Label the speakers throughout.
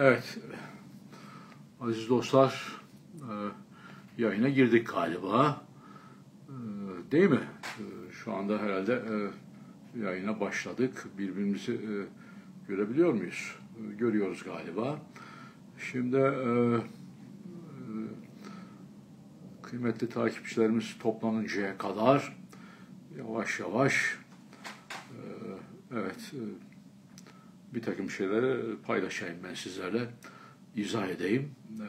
Speaker 1: Evet, aziz dostlar, yayına girdik galiba, değil mi? Şu anda herhalde yayına başladık. Birbirimizi görebiliyor muyuz? Görüyoruz galiba. Şimdi kıymetli takipçilerimiz toplanıncaya kadar yavaş yavaş evet bir takım şeyleri paylaşayım ben sizlerle, izah edeyim.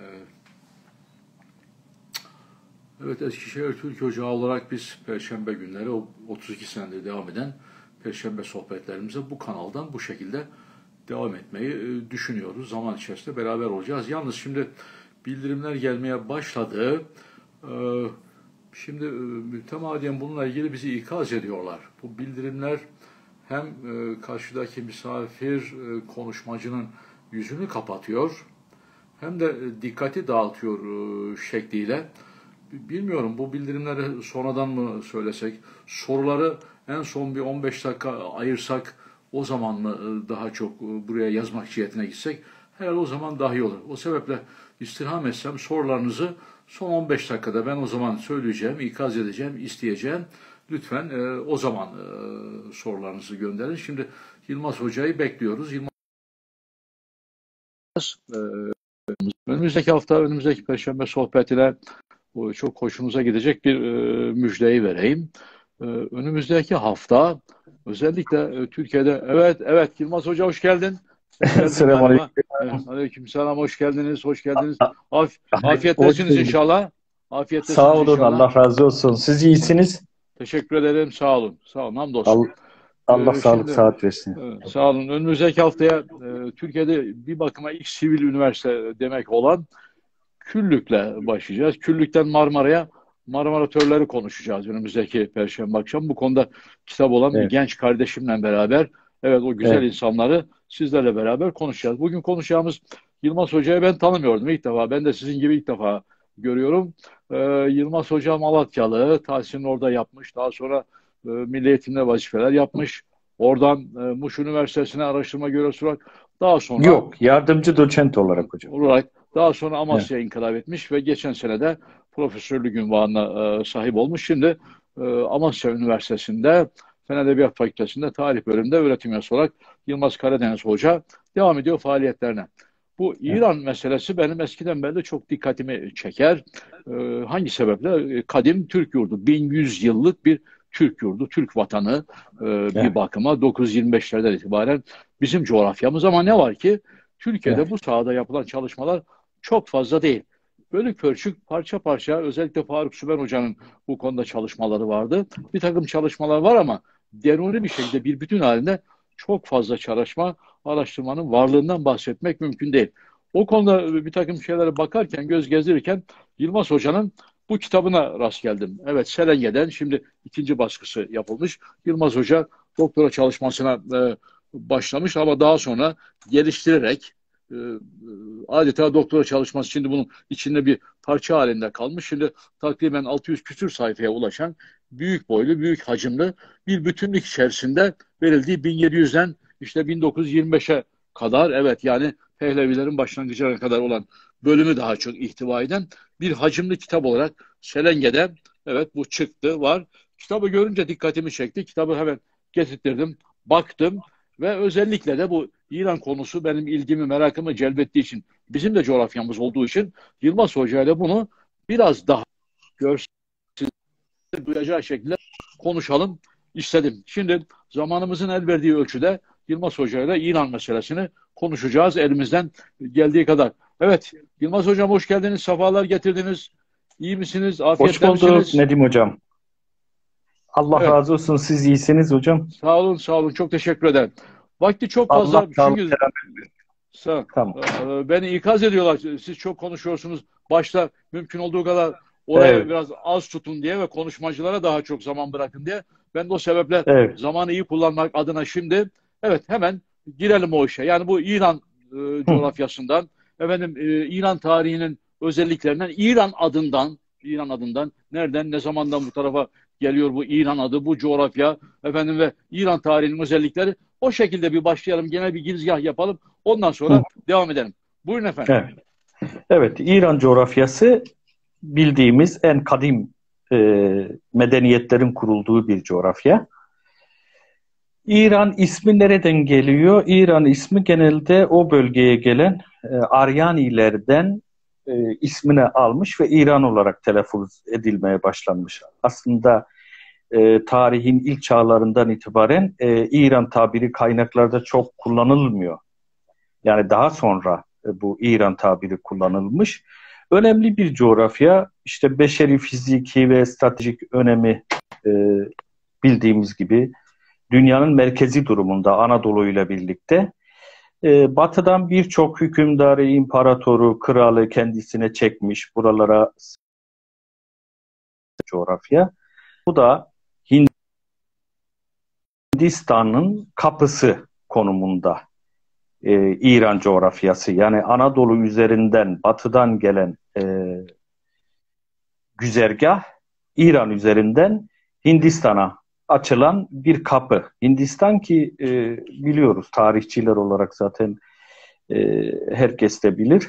Speaker 1: Evet, Eskişehir Türk Ocağı olarak biz Perşembe günleri 32 senedir devam eden Perşembe sohbetlerimize bu kanaldan bu şekilde devam etmeyi düşünüyoruz. Zaman içerisinde beraber olacağız. Yalnız şimdi bildirimler gelmeye başladı. Şimdi mütemadiyen bununla ilgili bizi ikaz ediyorlar. Bu bildirimler hem karşıdaki misafir konuşmacının yüzünü kapatıyor hem de dikkati dağıtıyor şekliyle. Bilmiyorum, bu bildirimleri sonradan mı söylesek, soruları en son bir 15 dakika ayırsak, o zaman mı daha çok buraya yazmak cihetine gitsek, herhalde o zaman daha iyi olur. O sebeple istirham etsem sorularınızı son 15 dakikada ben o zaman söyleyeceğim, ikaz edeceğim, isteyeceğim. Lütfen o zaman sorularınızı gönderin. Şimdi Yılmaz Hoca'yı bekliyoruz. Önümüzdeki hafta, önümüzdeki Perşembe sohbetine çok hoşunuza gidecek bir müjdeyi vereyim. Önümüzdeki hafta özellikle Türkiye'de, evet Yılmaz Hoca hoş geldin.
Speaker 2: Selamünaleyküm.
Speaker 1: Aleykümselam, hoş geldiniz, hoş geldiniz. Afiyettesiniz inşallah. Afiyettesiniz
Speaker 2: Sağ olun,
Speaker 1: inşallah.
Speaker 2: Allah razı olsun. Siz iyisiniz.
Speaker 1: Teşekkür ederim, sağ olun. Sağ olun, hamdolsun.
Speaker 2: Allah sağlık sıhhat versin.
Speaker 1: Sağ olun. Önümüzdeki haftaya Türkiye'de bir bakıma ilk sivil üniversite demek olan Küllük'le başlayacağız. Küllük'ten Marmara Törleri konuşacağız önümüzdeki Perşembe akşam. Bu konuda kitap olan bir genç kardeşimle beraber, evet, o güzel insanları sizlerle beraber konuşacağız. Bugün konuşacağımız Yılmaz Hoca'yı ben tanımıyordum ilk defa. Ben de sizin gibi ilk defa görüyorum. Yılmaz Hoca Malatyalı, tahsilini orada yapmış. Daha sonra Milli Eğitim'de vazifeler yapmış. Oradan Muş Üniversitesi'ne araştırma görevlisi olarak, daha sonra...
Speaker 2: Yok, yardımcı doçent olarak hocam.
Speaker 1: Daha sonra Amasya'ya inkılap etmiş ve geçen sene de profesörlük unvanına sahip olmuş. Şimdi Amasya Üniversitesi'nde Fen Edebiyat Fakültesi'nde tarih bölümünde öğretim üyesi olarak Yılmaz Karadeniz Hoca devam ediyor faaliyetlerine. Bu İran meselesi benim eskiden beri çok dikkatimi çeker. Hangi sebeple? Kadim Türk yurdu, 1100 yıllık bir Türk yurdu, Türk vatanı bir bakıma 925'lerden itibaren bizim coğrafyamız, ama ne var ki Türkiye'de bu sahada yapılan çalışmalar çok fazla değil. Bölük pörçük, parça parça, özellikle Faruk Sümer Hoca'nın bu konuda çalışmaları vardı. Bir takım çalışmalar var ama deruni bir şekilde bir bütün halinde çok fazla çalışma, araştırmanın varlığından bahsetmek mümkün değil. O konuda bir takım şeylere bakarken, göz gezdirirken Yılmaz Hoca'nın bu kitabına rast geldim. Evet, Selenge'den şimdi 2. baskısı yapılmış. Yılmaz Hoca doktora çalışmasına başlamış ama daha sonra geliştirerek adeta doktora çalışması şimdi bunun içinde bir parça halinde kalmış. Şimdi takriben 600 küsür sayfaya ulaşan büyük boylu, büyük hacimli bir bütünlük içerisinde verildiği 1700'den işte 1925'e kadar, evet, yani Pehlevilerin başlangıcına kadar olan bölümü daha çok ihtiva eden bir hacimli kitap olarak Selenge'de, evet, bu çıktı, var. Kitabı görünce dikkatimi çekti. Kitabı hemen getirttirdim, baktım ve özellikle de bu İran konusu benim ilgimi, merakımı celbettiği için, bizim de coğrafyamız olduğu için Yılmaz Hoca ile bunu biraz daha duyacağı şekilde konuşalım istedim. Şimdi zamanımızın el verdiği ölçüde Yılmaz Hoca ile İran meselesini konuşacağız elimizden geldiği kadar. Evet, Yılmaz Hocam hoş geldiniz, sefalar getirdiniz. İyi misiniz? Afiyette
Speaker 2: hoş bulduk
Speaker 1: misiniz?
Speaker 2: Nedim Hocam. Allah razı olsun, siz iyisiniz hocam.
Speaker 1: Sağ olun, sağ olun. Çok teşekkür ederim. Vakti çok fazla.
Speaker 2: Allah
Speaker 1: Çünkü
Speaker 2: tamam.
Speaker 1: Beni ikaz ediyorlar. Siz çok konuşuyorsunuz. Başta mümkün olduğu kadar oraya biraz az tutun diye ve konuşmacılara daha çok zaman bırakın diye. Ben de o sebeple zamanı iyi kullanmak adına şimdi, evet, hemen girelim o işe. Yani bu İran coğrafyasından, efendim, İran tarihinin özelliklerinden, İran adından nereden, ne zamandan bu tarafa geliyor bu İran adı, bu coğrafya, efendim, ve İran tarihinin özellikleri, o şekilde bir başlayalım. Genel bir girizgah yapalım. Ondan sonra devam edelim. Buyurun efendim.
Speaker 2: Evet. Evet, İran coğrafyası bildiğimiz en kadim e, medeniyetlerin kurulduğu bir coğrafya. İran ismi nereden geliyor? İran ismi genelde o bölgeye gelen Aryanilerden ismini almış ve İran olarak telaffuz edilmeye başlanmış. Aslında tarihin ilk çağlarından itibaren İran tabiri kaynaklarda çok kullanılmıyor. Yani daha sonra bu İran tabiri kullanılmış. Önemli bir coğrafya. İşte beşeri, fiziki ve stratejik önemi e, bildiğimiz gibi dünyanın merkezi durumunda Anadolu ile birlikte. Batı'dan birçok hükümdarı, imparatoru, kralı kendisine çekmiş buralara coğrafya. Bu da Hindistan'ın kapısı konumunda İran coğrafyası. Yani Anadolu üzerinden, batıdan gelen güzergah İran üzerinden Hindistan'a açılan bir kapı. Hindistan ki biliyoruz tarihçiler olarak zaten herkes de bilir.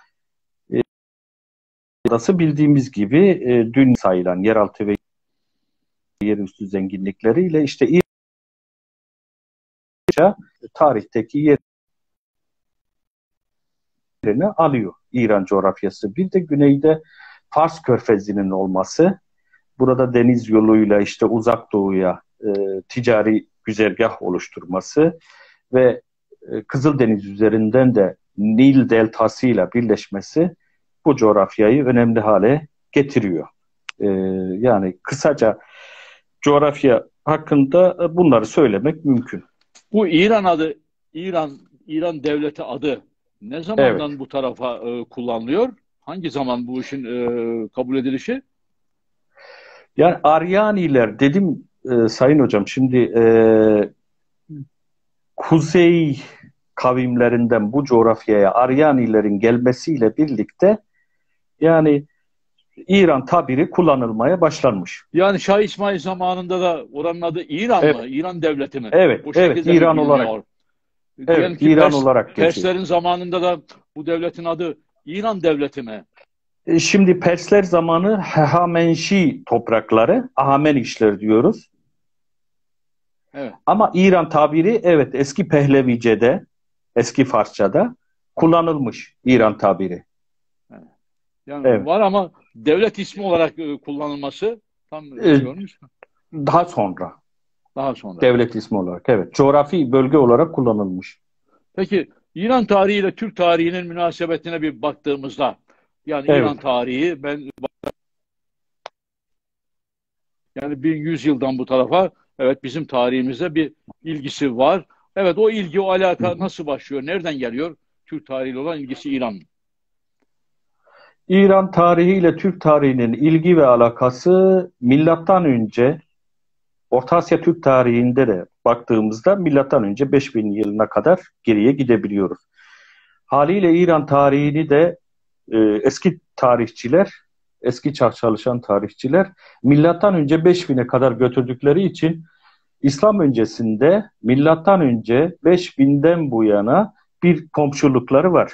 Speaker 2: Burası bildiğimiz gibi dün sayılan yeraltı ve yerüstü zenginlikleriyle işte İran tarihteki yerini alıyor İran coğrafyası. Bir de güneyde Fars Körfezi'nin olması, burada deniz yoluyla işte uzak doğuya ticari güzergah oluşturması ve Kızıldeniz üzerinden de Nil deltasıyla birleşmesi bu coğrafyayı önemli hale getiriyor. Yani kısaca coğrafya hakkında bunları söylemek mümkün.
Speaker 1: Bu İran adı, İran devleti adı ne
Speaker 2: Evet.
Speaker 1: zamandan bu tarafa kullanılıyor? Hangi zaman bu işin kabul edilişi?
Speaker 2: Yani Aryaniler dedim Sayın Hocam şimdi kuzey kavimlerinden bu coğrafyaya Aryanilerin gelmesiyle birlikte yani İran tabiri kullanılmaya başlanmış.
Speaker 1: Yani Şah İsmail zamanında da oranın adı İran mı?
Speaker 2: Evet,
Speaker 1: İran devleti mi?
Speaker 2: evet,
Speaker 1: Bu
Speaker 2: evet
Speaker 1: şekilde mi
Speaker 2: İran olarak.
Speaker 1: biliniyor? Diyelim
Speaker 2: Evet,
Speaker 1: ki
Speaker 2: İran olarak geçiyor.
Speaker 1: Perslerin zamanında da bu devletin adı İran devleti mi?
Speaker 2: Şimdi Persler zamanı Hehamenşi toprakları, Ahamenişler diyoruz.
Speaker 1: Evet.
Speaker 2: Ama İran tabiri evet eski Pehlevice'de, eski Farsça'da kullanılmış İran tabiri.
Speaker 1: Evet. Yani
Speaker 2: Evet.
Speaker 1: var ama devlet ismi olarak kullanılması tam
Speaker 2: Ee,
Speaker 1: biliyormuş.
Speaker 2: Daha sonra
Speaker 1: Daha sonra.
Speaker 2: devlet ismi olarak evet. Coğrafi bölge olarak kullanılmış.
Speaker 1: Peki İran tarihi ile Türk tarihinin münasebetine bir baktığımızda yani İran
Speaker 2: Evet.
Speaker 1: tarihi yani 1100 yıldan bu tarafa evet bizim tarihimizde bir ilgisi var. Evet o ilgi o
Speaker 2: Hı
Speaker 1: alaka
Speaker 2: hı.
Speaker 1: nasıl başlıyor? Nereden geliyor? Türk tarihiyle olan ilgisi İran.
Speaker 2: İran tarihi ile Türk tarihinin ilgi ve alakası milattan önce Orta Asya Türk tarihinde de baktığımızda milattan önce 5000 yılına kadar geriye gidebiliyoruz. Haliyle İran tarihini de eski tarihçiler, eski çağ çalışan tarihçiler milattan önce 5000'e kadar götürdükleri için İslam öncesinde milattan önce 5000'den bu yana bir komşulukları var.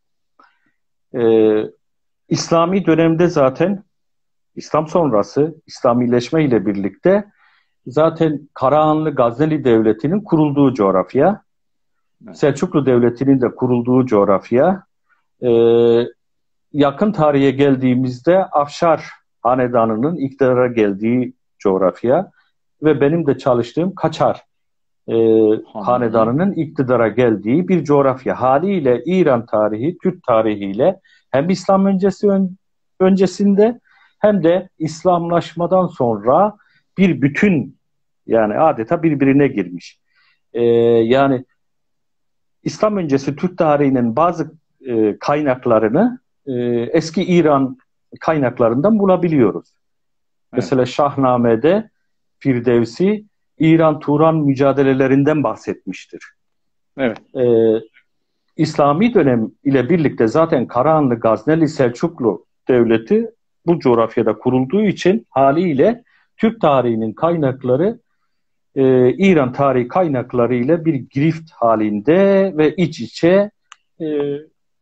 Speaker 2: Ee, İslami dönemde zaten İslam sonrası İslamileşme ile birlikte zaten Karahanlı Gazneli Devleti'nin kurulduğu coğrafya,
Speaker 1: Evet.
Speaker 2: Selçuklu Devleti'nin de kurulduğu coğrafya, ee, yakın tarihe geldiğimizde Afşar Hanedanı'nın iktidara geldiği coğrafya ve benim de çalıştığım Kaçar
Speaker 1: Hanlarının.
Speaker 2: Hanedanı'nın iktidara geldiği bir coğrafya. Haliyle İran tarihi, Türk tarihiyle hem İslam öncesinde hem de İslamlaşmadan sonra bir bütün yani adeta birbirine girmiş. Yani İslam öncesi Türk tarihinin bazı kaynaklarını eski İran kaynaklarından bulabiliyoruz.
Speaker 1: Evet.
Speaker 2: Mesela Şahname'de Firdevsi İran-Turan mücadelelerinden bahsetmiştir.
Speaker 1: Evet.
Speaker 2: İslami dönem ile birlikte zaten Karahanlı Gazneli Selçuklu Devleti bu coğrafyada kurulduğu için haliyle Türk tarihinin kaynakları İran tarihi kaynakları ile bir girift halinde ve iç içe e,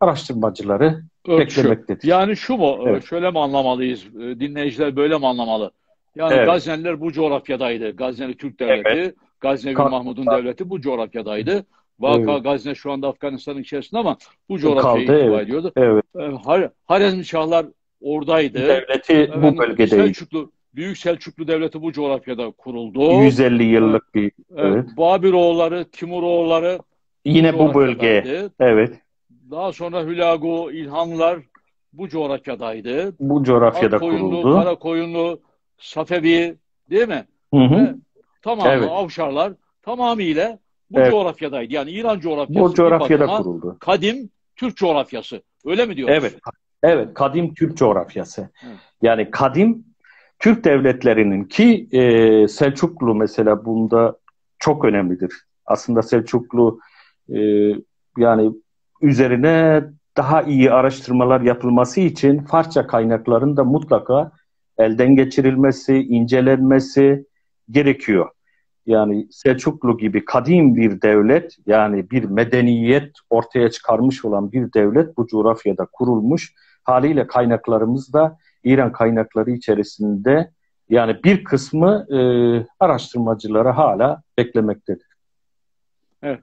Speaker 2: araştırmacıları
Speaker 1: Örtüşüyor.
Speaker 2: beklemektedir.
Speaker 1: Yani şu mu,
Speaker 2: Evet.
Speaker 1: şöyle mi anlamalıyız, dinleyiciler böyle mi anlamalı? Yani
Speaker 2: Evet.
Speaker 1: Gazneliler bu coğrafyadaydı. Gazneli Türk
Speaker 2: Evet.
Speaker 1: Devleti, Gaznevi Mahmud'un devleti bu coğrafyadaydı. Vaka
Speaker 2: Evet.
Speaker 1: Gazne şu anda Afganistan'ın içerisinde ama bu coğrafyaya
Speaker 2: Kaldı.
Speaker 1: intiba
Speaker 2: Evet.
Speaker 1: ediyordu.
Speaker 2: Evet.
Speaker 1: Harezmşahlar oradaydı.
Speaker 2: Devleti bu
Speaker 1: Efendim
Speaker 2: bölgedeydi.
Speaker 1: Büyük Selçuklu Devleti bu coğrafyada kuruldu.
Speaker 2: 150
Speaker 1: E,
Speaker 2: yıllık bir, evet.
Speaker 1: Babiroğulları, Timuroğulları bu
Speaker 2: Yine bu bölge.
Speaker 1: coğrafyadaydı.
Speaker 2: Evet.
Speaker 1: Daha sonra Hülagu, İlhanlılar bu coğrafyadaydı.
Speaker 2: Bu coğrafyada
Speaker 1: Akkoyunlu,
Speaker 2: kuruldu.
Speaker 1: Karakoyunlu, Safevi, değil mi?
Speaker 2: Hı hı.
Speaker 1: Ve tamamı
Speaker 2: Evet.
Speaker 1: Avşarlar tamamıyla bu
Speaker 2: Evet.
Speaker 1: coğrafyadaydı. Yani İran
Speaker 2: Bu
Speaker 1: coğrafyası bir
Speaker 2: coğrafyada
Speaker 1: bakıma
Speaker 2: kuruldu.
Speaker 1: kadim Türk coğrafyası. Öyle mi diyoruz?
Speaker 2: Evet. Evet. Kadim Türk coğrafyası.
Speaker 1: Evet.
Speaker 2: Yani kadim Türk devletlerinin ki Selçuklu mesela bunda çok önemlidir. Aslında Selçuklu e, yani üzerine daha iyi araştırmalar yapılması için Farsça kaynakların da mutlaka elden geçirilmesi, incelenmesi gerekiyor. Yani Selçuklu gibi kadim bir devlet, yani bir medeniyet ortaya çıkarmış olan bir devlet bu coğrafyada kurulmuş. Haliyle kaynaklarımız da İran kaynakları içerisinde, yani bir kısmı araştırmacılara hala beklemektedir.
Speaker 1: Evet.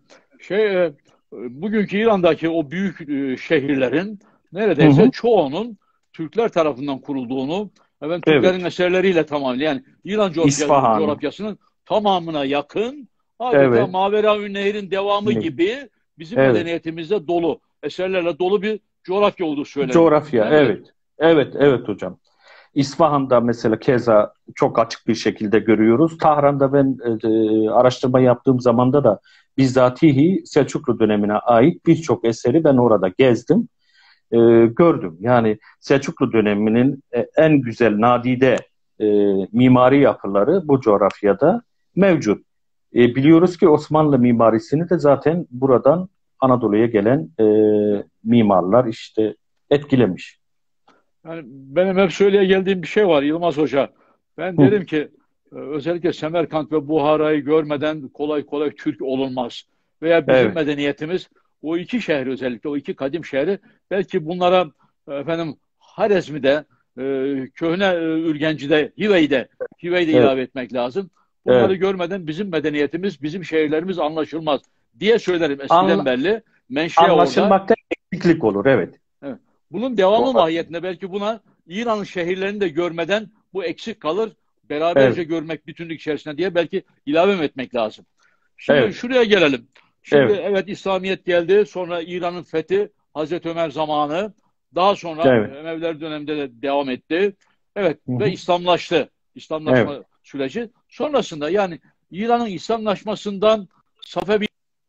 Speaker 1: Bugünkü İran'daki o büyük şehirlerin
Speaker 2: Hı
Speaker 1: neredeyse
Speaker 2: hı.
Speaker 1: çoğunun Türkler tarafından kurulduğunu, Türklerin
Speaker 2: Evet.
Speaker 1: eserleriyle tamamlayan, yani İran
Speaker 2: İsfahan.
Speaker 1: coğrafyasının tamamına yakın, adeta
Speaker 2: Evet.
Speaker 1: Maveraün Nehir'in devamı gibi bizim
Speaker 2: Evet.
Speaker 1: medeniyetimizde dolu, eserlerle dolu bir coğrafya olduğu söyleniyor.
Speaker 2: Coğrafya.
Speaker 1: Değil midir?
Speaker 2: Evet. Evet. Evet hocam. İsfahan'da mesela keza çok açık bir şekilde görüyoruz. Tahran'da ben araştırma yaptığım zamanda da bizzatihi Selçuklu dönemine ait birçok eseri ben orada gezdim, gördüm. Yani Selçuklu döneminin en güzel nadide e, mimari yapıları bu coğrafyada mevcut. Biliyoruz ki Osmanlı mimarisini de zaten buradan Anadolu'ya gelen mimarlar işte etkilemiş.
Speaker 1: Yani benim hep söyleye geldiğim bir şey var Yılmaz Hoca. Ben
Speaker 2: Hı,
Speaker 1: derim ki özellikle Semerkant ve Buhara'yı görmeden kolay kolay Türk olunmaz. Veya bizim
Speaker 2: evet,
Speaker 1: medeniyetimiz o iki şehri, özellikle o iki kadim şehri, belki bunlara Harezmi'de, Köhne Ürgenci'de, Hivey'de
Speaker 2: evet,
Speaker 1: ilave etmek lazım. Bunları
Speaker 2: evet.
Speaker 1: görmeden bizim medeniyetimiz, bizim şehirlerimiz anlaşılmaz diye söylerim eskiden
Speaker 2: An,
Speaker 1: belli. Menşe orada.
Speaker 2: Anlaşılmakta eksiklik olur, evet.
Speaker 1: Evet. Bunun devamı
Speaker 2: O-
Speaker 1: mahiyetinde belki buna İran'ın şehirlerini de görmeden bu eksik kalır. Beraberce
Speaker 2: Evet,
Speaker 1: görmek bütünlük içerisinde diye belki ilave mi etmek lazım? Şimdi
Speaker 2: evet,
Speaker 1: şuraya gelelim. Şimdi
Speaker 2: evet,
Speaker 1: evet, İslamiyet geldi. Sonra İran'ın fethi Hazreti Ömer zamanı. Daha sonra
Speaker 2: evet.
Speaker 1: Emeviler döneminde de devam etti. Evet,
Speaker 2: Hı
Speaker 1: ve
Speaker 2: hı,
Speaker 1: İslamlaştı.
Speaker 2: evet.
Speaker 1: İslamlaşma süreci. Sonrasında yani İran'ın İslamlaşmasından Safevi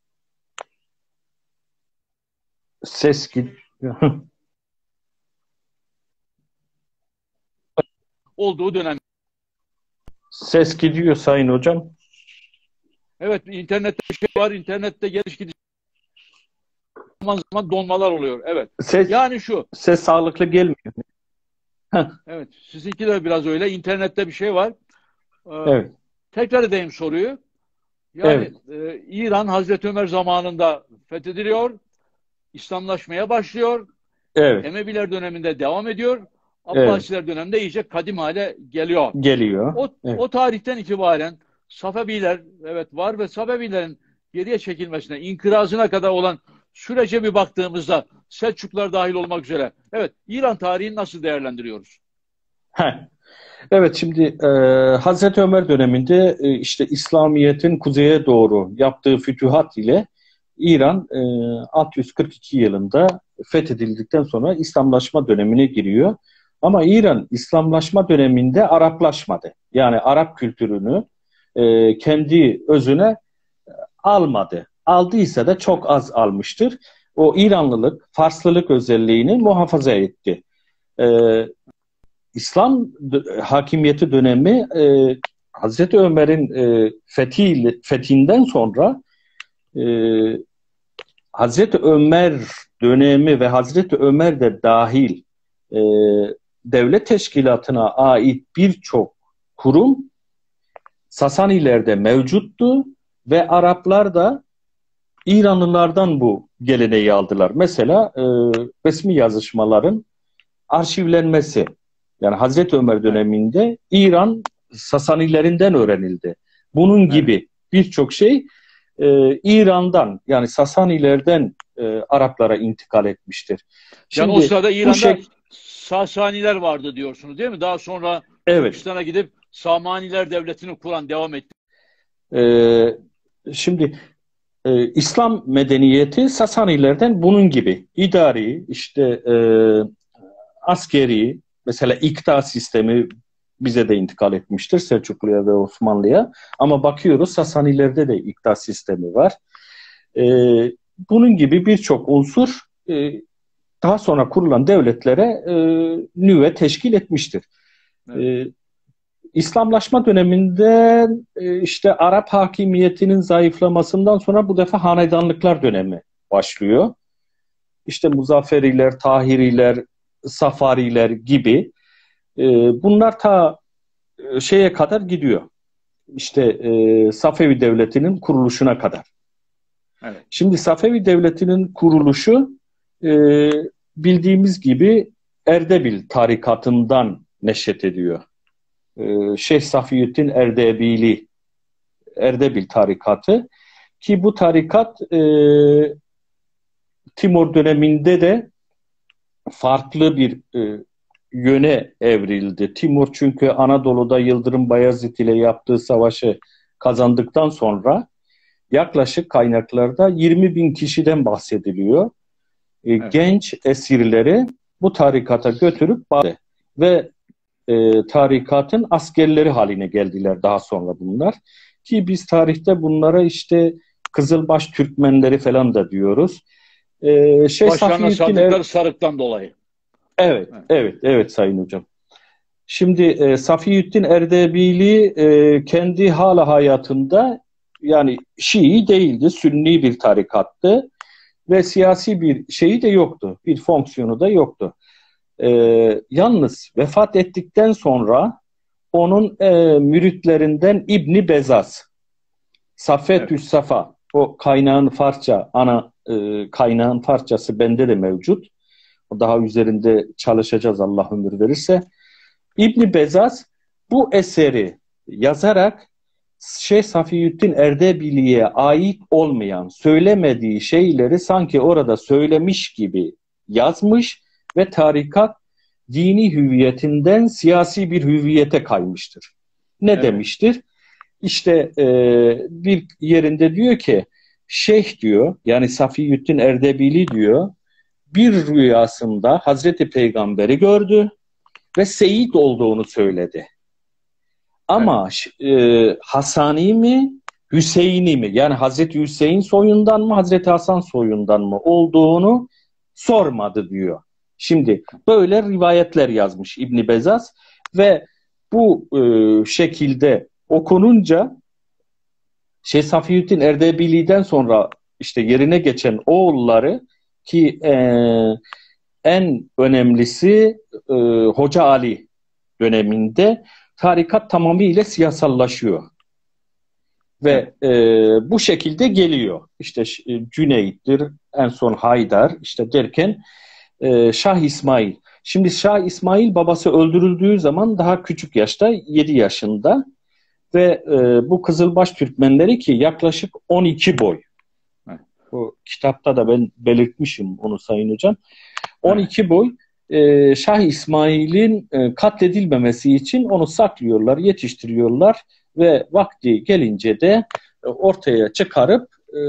Speaker 2: Ses git.
Speaker 1: olduğu dönem.
Speaker 2: Ses gidiyor Sayın Hocam.
Speaker 1: Evet, internette bir şey var. İnternette geliş gidiş zaman zaman donmalar oluyor. Evet.
Speaker 2: Ses
Speaker 1: Yani şu.
Speaker 2: ses sağlıklı gelmiyor. Heh,
Speaker 1: Evet. Sizinki de biraz öyle. İnternette bir şey var. Ee,
Speaker 2: evet,
Speaker 1: Tekrar edeyim soruyu. Yani
Speaker 2: evet,
Speaker 1: İran Hazreti Ömer zamanında fethediliyor. İslamlaşmaya başlıyor.
Speaker 2: evet,
Speaker 1: Emeviler döneminde devam ediyor.
Speaker 2: evet.
Speaker 1: Abbasiler döneminde iyice kadim hale geliyor.
Speaker 2: Geliyor. Evet.
Speaker 1: O tarihten itibaren Safeviler evet var ve Safevilerin geriye çekilmesine, inkırazına kadar olan sürece bir baktığımızda, Selçuklular dahil olmak üzere, evet, İran tarihini nasıl değerlendiriyoruz?
Speaker 2: Heh. Evet, şimdi Hazreti Ömer döneminde işte İslamiyet'in kuzeye doğru yaptığı fütühat ile İran 642 yılında fethedildikten sonra İslamlaşma dönemine giriyor. Ama İran İslamlaşma döneminde Araplaşmadı. Yani Arap kültürünü kendi özüne almadı. Aldıysa da
Speaker 1: Evet.
Speaker 2: çok az almıştır. O İranlılık, Farslılık özelliğini muhafaza etti. Ee, İslam hakimiyeti dönemi Hazreti Ömer'in fethinden sonra e, Hazreti Ömer dönemi ve Hazreti Ömer de dahil e, devlet teşkilatına ait birçok kurum Sasanilerde mevcuttu ve Araplar da İranlılardan bu geleneği aldılar. Mesela resmi yazışmaların arşivlenmesi. Yani Hazreti Ömer döneminde İran Sasanilerinden öğrenildi. Bunun gibi birçok şey İran'dan, yani Sasanilerden Araplara intikal etmiştir.
Speaker 1: Yani o sırada
Speaker 2: bu
Speaker 1: İran'da
Speaker 2: şey
Speaker 1: Sasaniler vardı diyorsunuz değil mi? Daha sonra
Speaker 2: evet.
Speaker 1: Türkistan'a gidip Samaniler Devleti'ni kuran, devam etti.
Speaker 2: E, şimdi İslam medeniyeti Sasanilerden bunun gibi idari, işte askeri, mesela ikta sistemi bize de intikal etmiştir, Selçuklu'ya ve Osmanlı'ya. Ama bakıyoruz Sasanilerde de ikta sistemi var. Bunun gibi birçok unsur daha sonra kurulan devletlere nüve teşkil etmiştir. Evet. İslamlaşma döneminde işte Arap hakimiyetinin zayıflamasından sonra bu defa hanedanlıklar dönemi başlıyor. İşte Muzafferiler, Tahiriler, Safariler gibi bunlar ta şeye kadar gidiyor. İşte Safevi Devleti'nin kuruluşuna kadar. Evet. Şimdi Safevi Devleti'nin kuruluşu bildiğimiz gibi Erdebil tarikatından neşet ediyor. Şeyh Safiyüddin Erdebil tarikatı, ki bu tarikat Timur döneminde de farklı bir yöne evrildi. Timur çünkü Anadolu'da Yıldırım Bayezid ile yaptığı savaşı kazandıktan sonra yaklaşık kaynaklarda 20.000 kişiden bahsediliyor. Evet. Genç esirleri bu tarikata götürüp bağladı ve tarikatın askerleri haline geldiler daha sonra bunlar. Ki biz tarihte bunlara işte Kızılbaş Türkmenleri falan da diyoruz.
Speaker 1: Başlarına sardıkları sarıktan dolayı.
Speaker 2: Evet Sayın Hocam. Şimdi Safiyüddin Erdebili kendi hala hayatında, yani Şii değildi, Sünni bir tarikattı ve siyasi bir şeyi de yoktu, bir fonksiyonu da yoktu. Yalnız vefat ettikten sonra onun müritlerinden İbni Bezaz, Saffetü's Safa, o kaynağın Farsça, kaynağın Farsçası bende de mevcut. Daha üzerinde çalışacağız Allah ömür verirse. İbni Bezaz bu eseri yazarak Şeyh Safiyüddin Erdebili'ye ait olmayan, söylemediği şeyleri sanki orada söylemiş gibi yazmış ve tarikat dini hüviyetinden siyasi bir hüviyete kaymıştır. Ne demiştir? İşte bir yerinde diyor ki, Şeyh diyor, yani Safiyüddin Erdebili diyor, bir rüyasında Hazreti Peygamber'i gördü ve Seyit olduğunu söyledi. Ama Hasani mi, Hüseyin'i mi, yani Hazreti Hüseyin soyundan mı, Hazreti Hasan soyundan mı olduğunu sormadı diyor. Şimdi böyle rivayetler yazmış İbni Bezaz ve bu şekilde okununca Şeyh Safiyüddin Erdebili'den sonra işte yerine geçen oğulları, ki en önemlisi Hoca Ali döneminde tarikat tamamıyla siyasallaşıyor. Ve bu şekilde geliyor. İşte Cüneyt'tir, en son Haydar, işte derken Şah İsmail. Şimdi Şah İsmail babası öldürüldüğü zaman daha küçük yaşta, 7 yaşında ve bu Kızılbaş Türkmenleri ki yaklaşık 12 boy. Bu kitapta da ben belirtmişim onu Sayın Hocam. 12 boy Şah İsmail'in katledilmemesi için onu saklıyorlar, yetiştiriyorlar ve vakti gelince de ortaya çıkarıp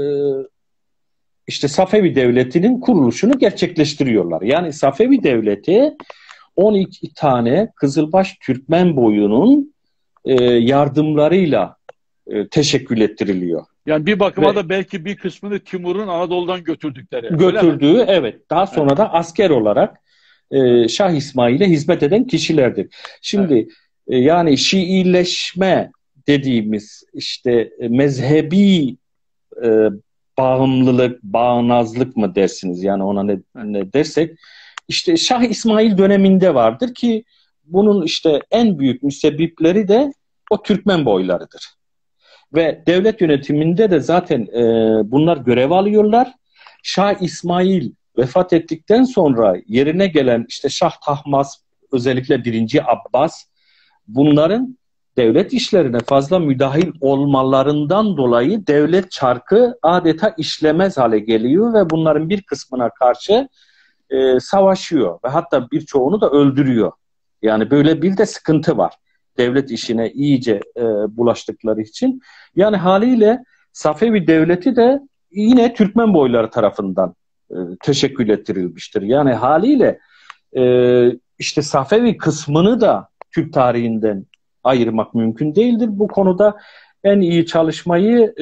Speaker 2: işte Safevi Devleti'nin kuruluşunu gerçekleştiriyorlar. Yani Safevi Devleti 12 tane Kızılbaş Türkmen boyunun yardımlarıyla teşekkül ettiriliyor.
Speaker 1: Yani bir bakıma da belki bir kısmını Timur'un Anadolu'dan götürdükleri.
Speaker 2: Götürdüğü, evet. Daha sonra da asker olarak Şah İsmail'e hizmet eden kişilerdir. Şimdi yani Şiileşme dediğimiz işte mezhebi bağımlılık, bağnazlık mı dersiniz? Yani ona ne dersek, işte Şah İsmail döneminde vardır ki bunun işte en büyük müsebbipleri de o Türkmen boylarıdır. Ve devlet yönetiminde de zaten bunlar görev alıyorlar. Şah İsmail vefat ettikten sonra yerine gelen işte Şah Tahmasp, özellikle 1. Abbas, bunların devlet işlerine fazla müdahil olmalarından dolayı devlet çarkı adeta işlemez hale geliyor ve bunların bir kısmına karşı savaşıyor ve hatta birçoğunu da öldürüyor. Yani böyle bir de sıkıntı var. Devlet işine iyice bulaştıkları için. Yani haliyle Safevi Devleti de yine Türkmen boyları tarafından teşekkül ettirilmiştir. Yani haliyle işte Safevi kısmını da Türk tarihinden ayırmak mümkün değildir. Bu konuda en iyi çalışmayı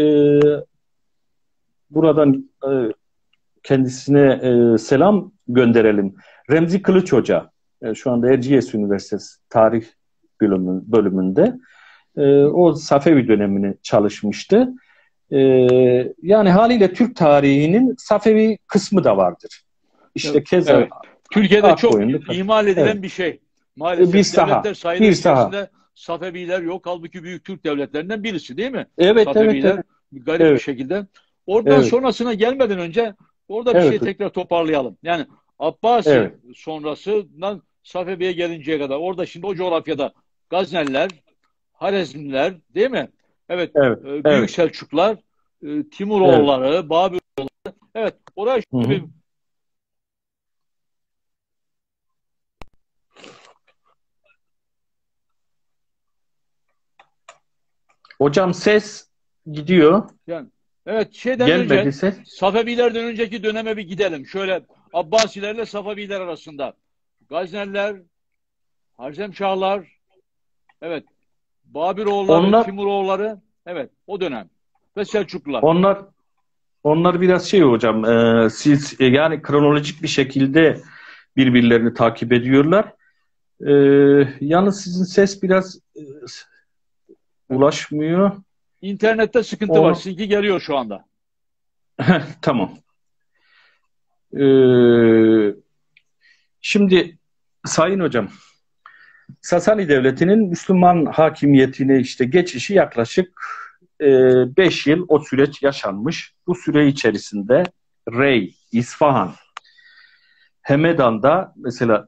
Speaker 2: buradan kendisine selam gönderelim. Remzi Kılıç Hoca, şu anda Erciyes Üniversitesi Tarih bölümünde o Safevi dönemini çalışmıştı. Yani haliyle Türk tarihinin Safevi kısmı da vardır. İşte
Speaker 1: Evet,
Speaker 2: keza
Speaker 1: evet. Türkiye'de çok
Speaker 2: Akkoyunlu,
Speaker 1: ihmal edilen
Speaker 2: evet,
Speaker 1: bir şey. Maalesef
Speaker 2: bir saha,
Speaker 1: devletler sayıları
Speaker 2: bir saha.
Speaker 1: içerisinde Safeviler yok. Halbuki büyük Türk devletlerinden birisi değil mi?
Speaker 2: Evet, evet,
Speaker 1: Safeviler
Speaker 2: evet,
Speaker 1: garip bir
Speaker 2: evet,
Speaker 1: şekilde. Oradan
Speaker 2: evet,
Speaker 1: sonrasına gelmeden önce orada bir şey
Speaker 2: evet,
Speaker 1: tekrar toparlayalım. Yani Abbasi
Speaker 2: evet.
Speaker 1: sonrasından Safevi'ye gelinceye kadar orada şimdi o coğrafyada Gazneliler, Harezmliler değil mi? Evet,
Speaker 2: Evet,
Speaker 1: Büyük
Speaker 2: evet,
Speaker 1: Selçuklar,
Speaker 2: evet.
Speaker 1: Timuroğulları, Babil. Evet, oraya
Speaker 2: Hı hı.
Speaker 1: bir
Speaker 2: Hocam ses gidiyor.
Speaker 1: yani evet şeyden
Speaker 2: Gelmedi
Speaker 1: önce
Speaker 2: ses.
Speaker 1: Safevilerden önceki döneme bir gidelim. Şöyle Abbasilerle Safeviler arasında Gazneliler, Harzemşahlar, evet, Babiroğulları,
Speaker 2: Onlar
Speaker 1: Timuroğulları, evet o dönem ve Selçuklular.
Speaker 2: onlar onlar biraz şey hocam. Siz yani kronolojik bir şekilde birbirlerini takip ediyorlar. Yalnız sizin ses biraz
Speaker 1: Evet.
Speaker 2: ulaşmıyor.
Speaker 1: İnternette sıkıntı var.
Speaker 2: Onu
Speaker 1: Sizinki geliyor şu anda.
Speaker 2: tamam. Ee, Şimdi Sayın Hocam, Sasani Devleti'nin Müslüman hakimiyetine işte geçişi yaklaşık 5 yıl o süreç yaşanmış. Bu süre içerisinde Rey, İsfahan, Hemedan'da mesela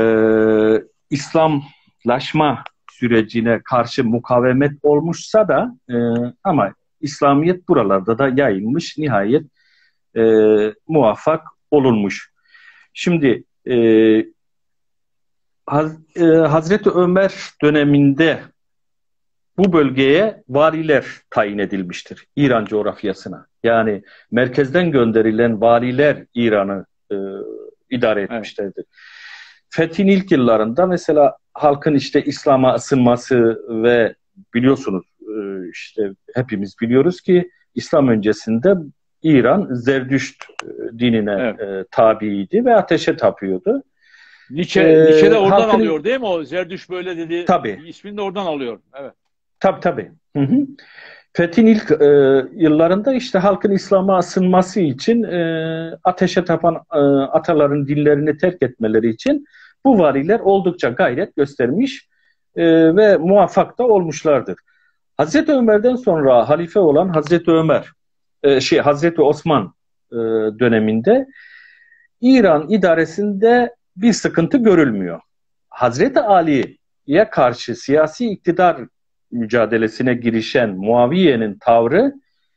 Speaker 2: İslamlaşma sürecine karşı mukavemet olmuşsa da ama İslamiyet buralarda da yayılmış, nihayet muvaffak olunmuş. Şimdi Hazreti Ömer döneminde bu bölgeye valiler tayin edilmiştir. İran coğrafyasına. Yani merkezden gönderilen valiler İran'ı idare
Speaker 1: Evet.
Speaker 2: etmişlerdir. Fethin ilk yıllarında mesela halkın işte İslam'a ısınması ve biliyorsunuz işte hepimiz biliyoruz ki İslam öncesinde İran Zerdüşt dinine
Speaker 1: Evet.
Speaker 2: tabiydi ve ateşe tapıyordu.
Speaker 1: Nietzsche de oradan
Speaker 2: Halkın
Speaker 1: alıyor değil mi? O Zerdüş böyle dedi.
Speaker 2: tabii
Speaker 1: İsmini de oradan alıyor. Evet.
Speaker 2: tabii. Hı hı. Fethin ilk yıllarında işte halkın İslam'a ısınması için ateşe tapan ataların dinlerini terk etmeleri için bu variler oldukça gayret göstermiş ve muvaffak da olmuşlardır. Hazreti Ömer'den sonra halife olan Hazreti Ömer, Hazreti Osman döneminde İran idaresinde bir sıkıntı görülmüyor. Hazreti Ali'ye karşı siyasi iktidar mücadelesine girişen Muaviye'nin tavrı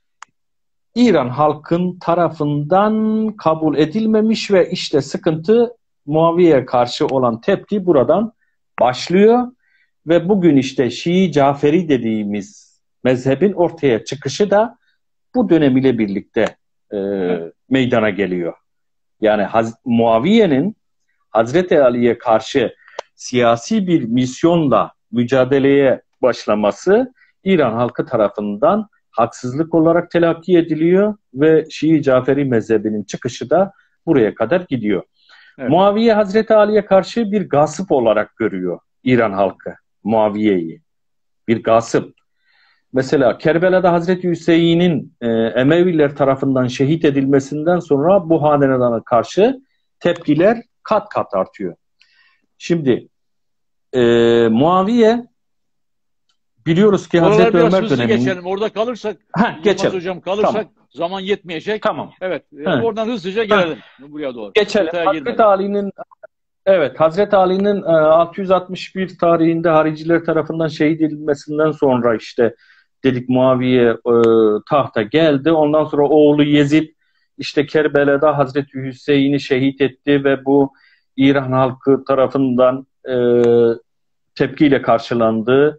Speaker 2: İran halkın tarafından kabul edilmemiş ve işte sıkıntı, Muaviye'ye karşı olan tepki buradan başlıyor ve bugün işte Şii Caferi dediğimiz mezhebin ortaya çıkışı da bu dönem ile birlikte
Speaker 1: Evet.
Speaker 2: meydana geliyor. Yani Muaviye'nin Hazreti Ali'ye karşı siyasi bir misyonla mücadeleye başlaması İran halkı tarafından haksızlık olarak telakki ediliyor ve Şii Caferi mezhebinin çıkışı da buraya kadar gidiyor.
Speaker 1: Evet.
Speaker 2: Muaviye Hazreti Ali'ye karşı bir gasp olarak görüyor İran halkı Muaviye'yi. Bir gasp. Mesela Kerbela'da Hazreti Hüseyin'in Emeviler tarafından şehit edilmesinden sonra bu hanedana karşı tepkiler kat kat artıyor. Şimdi Muaviye biliyoruz ki
Speaker 1: Oralar
Speaker 2: Hazreti
Speaker 1: biraz
Speaker 2: Ömer
Speaker 1: hızlı
Speaker 2: döneminde...
Speaker 1: geçelim. Orada kalırsak, Yılmaz
Speaker 2: Geçelim.
Speaker 1: Hocam kalırsak
Speaker 2: Tamam.
Speaker 1: zaman yetmeyecek.
Speaker 2: Tamam.
Speaker 1: Evet.
Speaker 2: Ha,
Speaker 1: Oradan hızlıca
Speaker 2: ha.
Speaker 1: gelelim buraya doğru.
Speaker 2: Geçelim.
Speaker 1: Detaya
Speaker 2: Hazreti
Speaker 1: girmeden.
Speaker 2: Ali'nin, evet, Hazreti Ali'nin 661 tarihinde hariciler tarafından şehit edilmesinden sonra işte dedik Muaviye tahta geldi. Ondan sonra oğlu Yezid işte Kerbela'da Hazreti Hüseyin'i şehit etti ve bu İran halkı tarafından tepkiyle karşılandı.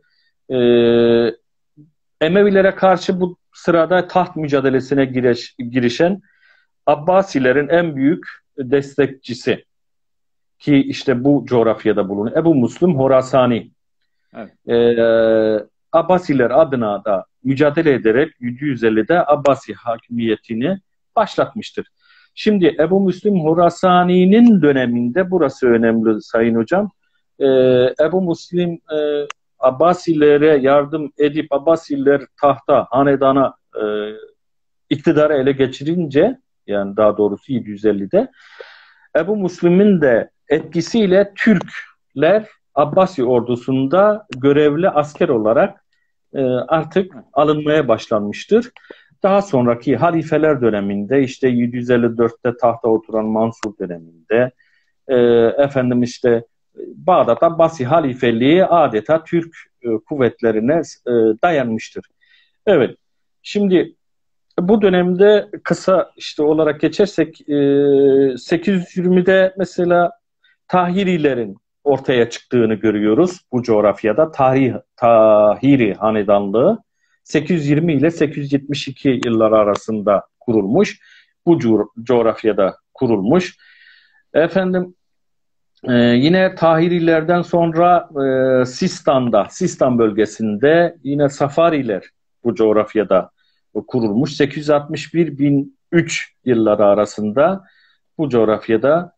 Speaker 2: Emevilere karşı bu sırada taht mücadelesine girişen Abbasilerin en büyük destekçisi ki işte bu coğrafyada bulunan Ebu Müslim Horasani. Evet. Abbasiler adına da mücadele ederek 750'de Abbasi hakimiyetini başlatmıştır. Şimdi Ebu Müslim Horasani'nin döneminde burası önemli Sayın Hocam. Ebu Müslim Abbasilere yardım edip Abbasiler tahta, hanedana iktidarı ele geçirince, yani daha doğrusu 750'de Ebu Müslim'in de etkisiyle Türkler Abbasi ordusunda görevli asker olarak artık alınmaya başlanmıştır. Daha sonraki halifeler döneminde işte 754'te tahta oturan Mansur döneminde efendim işte Bağdat Abbasi halifeliği adeta Türk kuvvetlerine dayanmıştır. Evet. Şimdi bu dönemde kısa işte olarak geçersek 820'de mesela Tahirilerin ortaya çıktığını görüyoruz bu coğrafyada. Tahiri hanedanlığı 820 ile 872 yılları arasında kurulmuş. Bu coğrafyada kurulmuş. Efendim yine Tahirilerden sonra Sistan bölgesinde yine Safariler bu coğrafyada kurulmuş. 861-1003 yılları arasında bu coğrafyada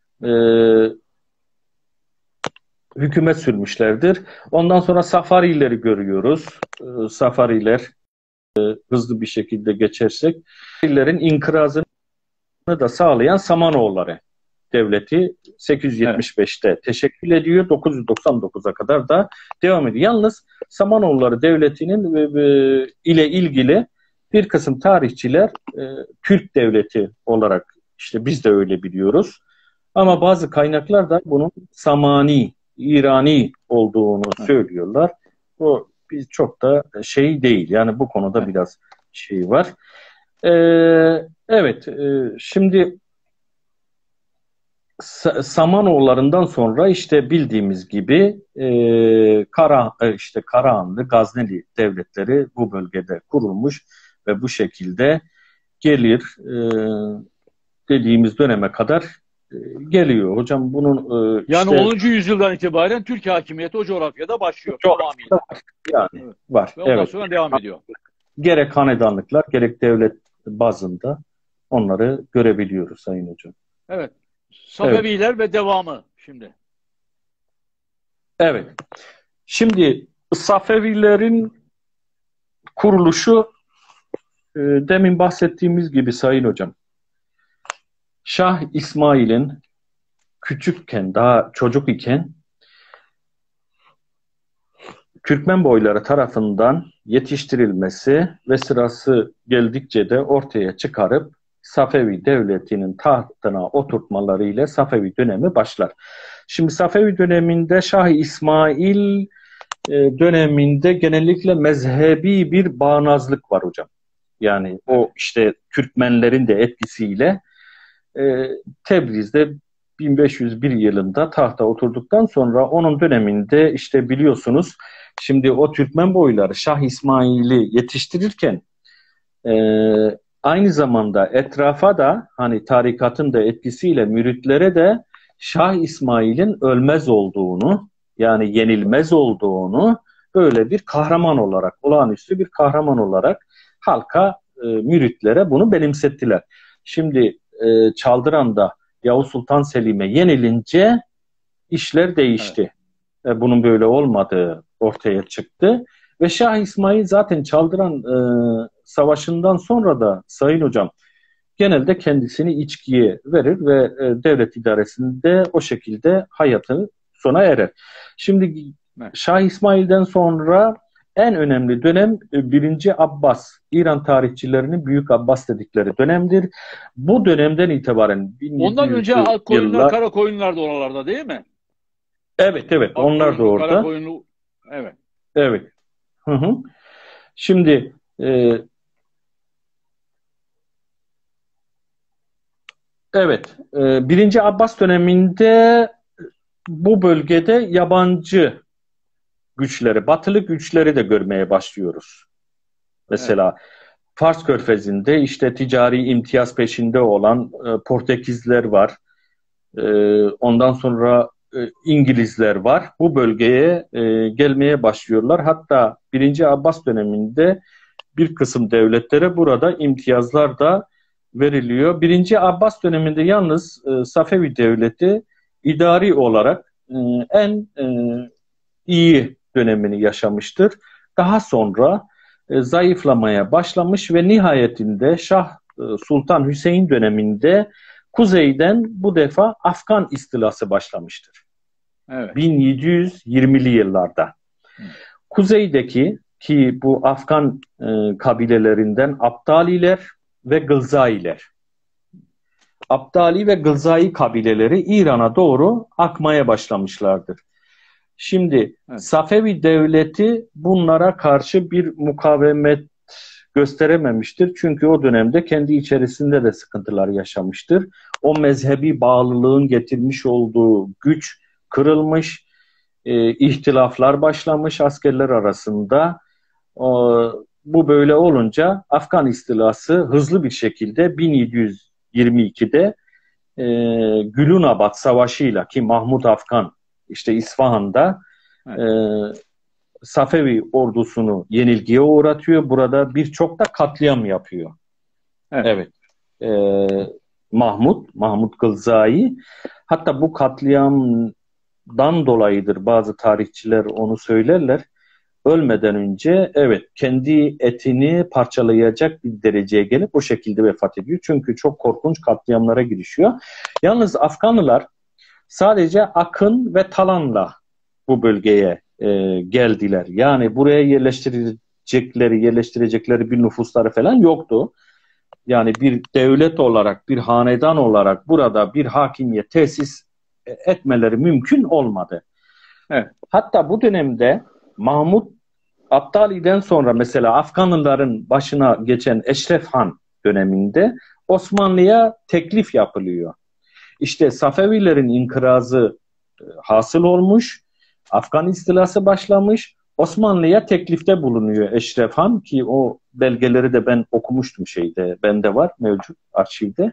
Speaker 2: hükümet sürmüşlerdir. Ondan sonra Safarileri görüyoruz. Safariler hızlı bir şekilde geçersek, Safarilerin inkırazını da sağlayan Samanoğulları devleti 875'te teşekkül ediyor. 999'a kadar da devam ediyor. Yalnız Samanoğulları devletinin ile ilgili bir kısım tarihçiler Türk devleti olarak işte biz de öyle biliyoruz. Ama bazı kaynaklar da bunun Samani, İrani olduğunu söylüyorlar. Bu biz çok da şey değil. Yani bu konuda biraz şey var. Evet, şimdi Samanoğullarından sonra işte bildiğimiz gibi Karahanlı, Gazneli devletleri bu bölgede kurulmuş ve bu şekilde gelir dediğimiz döneme kadar geliyor. Hocam bunun
Speaker 1: yani işte, 10. yüzyıldan itibaren Türk hakimiyeti o coğrafyada başlıyor.
Speaker 2: Tamamıyla. Yani var.
Speaker 1: Ve ondan sonra devam ediyor.
Speaker 2: Gerek hanedanlıklar, gerek devlet bazında onları görebiliyoruz Sayın Hocam.
Speaker 1: Evet. Safeviler ve devamı şimdi.
Speaker 2: Evet. Şimdi Safevilerin kuruluşu demin bahsettiğimiz gibi Sayın Hocam. Şah İsmail'in küçükken, daha çocuk iken Türkmen boyları tarafından yetiştirilmesi ve sırası geldikçe de ortaya çıkarıp Safevi devletinin tahtına oturtmalarıyla Safevi dönemi başlar. Şimdi Safevi döneminde Şah İsmail döneminde genellikle mezhebi bir bağnazlık var hocam. Yani o işte Türkmenlerin de etkisiyle Tebriz'de 1501 yılında tahta oturduktan sonra onun döneminde işte biliyorsunuz şimdi o Türkmen boyları Şah İsmail'i yetiştirirken aynı zamanda etrafa da hani tarikatın da etkisiyle müritlere de Şah İsmail'in ölmez olduğunu yani yenilmez olduğunu böyle bir kahraman olarak, olağanüstü bir kahraman olarak halka, müritlere bunu benimsettiler. Şimdi Çaldıran'da Yavuz Sultan Selim'e yenilince işler değişti. Evet. Bunun böyle olmadığı ortaya çıktı. Ve Şah İsmail zaten Çaldıran Savaşı'ndan sonra da Sayın Hocam genelde kendisini içkiye verir ve devlet idaresinde o şekilde hayatını sona erer. Şimdi Şah İsmail'den sonra en önemli dönem 1. Abbas. İran tarihçilerinin Büyük Abbas dedikleri dönemdir. Bu dönemden itibaren
Speaker 1: Ondan önce
Speaker 2: 1700'lü
Speaker 1: koyunlar,
Speaker 2: yıllar.
Speaker 1: kara koyunlar da oralarda değil mi?
Speaker 2: Evet, evet,
Speaker 1: Ak
Speaker 2: onlar da
Speaker 1: koyunlu, kara
Speaker 2: orada.
Speaker 1: koyunlu. Evet.
Speaker 2: Evet. Hı hı. Şimdi evet, 1. Abbas döneminde bu bölgede yabancı güçleri, batılı güçleri de görmeye başlıyoruz. Mesela
Speaker 1: Evet.
Speaker 2: Fars Körfezi'nde işte ticari imtiyaz peşinde olan Portekizler var. Ondan sonra İngilizler var. Bu bölgeye gelmeye başlıyorlar. Hatta 1. Abbas döneminde bir kısım devletlere burada imtiyazlar da veriliyor. 1. Abbas döneminde yalnız Safevi Devleti idari olarak en iyi dönemini yaşamıştır. Daha sonra zayıflamaya başlamış ve nihayetinde Şah Sultan Hüseyin döneminde kuzeyden bu defa Afgan istilası başlamıştır.
Speaker 1: Evet.
Speaker 2: 1720'li yıllarda. Kuzeydeki ki bu Afgan kabilelerinden Abdaliler ve Gılzailer. Abdali ve Gılzai kabileleri İran'a doğru akmaya başlamışlardır. Şimdi
Speaker 1: Evet.
Speaker 2: Safevi Devleti bunlara karşı bir mukavemet gösterememiştir. Çünkü o dönemde kendi içerisinde de sıkıntılar yaşamıştır. O mezhebi bağlılığın getirmiş olduğu güç kırılmış, ihtilaflar başlamış askerler arasında. Bu böyle olunca Afgan istilası hızlı bir şekilde 1722'de Gülünabad Savaşı'yla ki Mahmud Afgan işte İsfahan'da Safevi ordusunu yenilgiye uğratıyor. Burada birçok da katliam yapıyor.
Speaker 1: Evet.
Speaker 2: Mahmud Gılzai. Hatta bu katliamdan dolayıdır bazı tarihçiler onu söylerler. Ölmeden önce kendi etini parçalayacak bir dereceye gelip o şekilde vefat ediyor. Çünkü çok korkunç katliamlara girişiyor. Yalnız Afganlılar sadece Akın ve Talan'la bu bölgeye geldiler. Yani buraya yerleştirecekleri bir nüfusları falan yoktu. Yani bir devlet olarak, bir hanedan olarak burada bir hakimiyet tesis etmeleri mümkün olmadı.
Speaker 1: Evet.
Speaker 2: Hatta bu dönemde Mahmud Abdali'den sonra mesela Afganlıların başına geçen Eşref Han döneminde Osmanlı'ya teklif yapılıyor. İşte Safevilerin inkırazı hasıl olmuş, Afgan istilası başlamış, Osmanlı'ya teklifte bulunuyor Eşref Han ki o belgeleri de ben okumuştum bende var mevcut arşivde.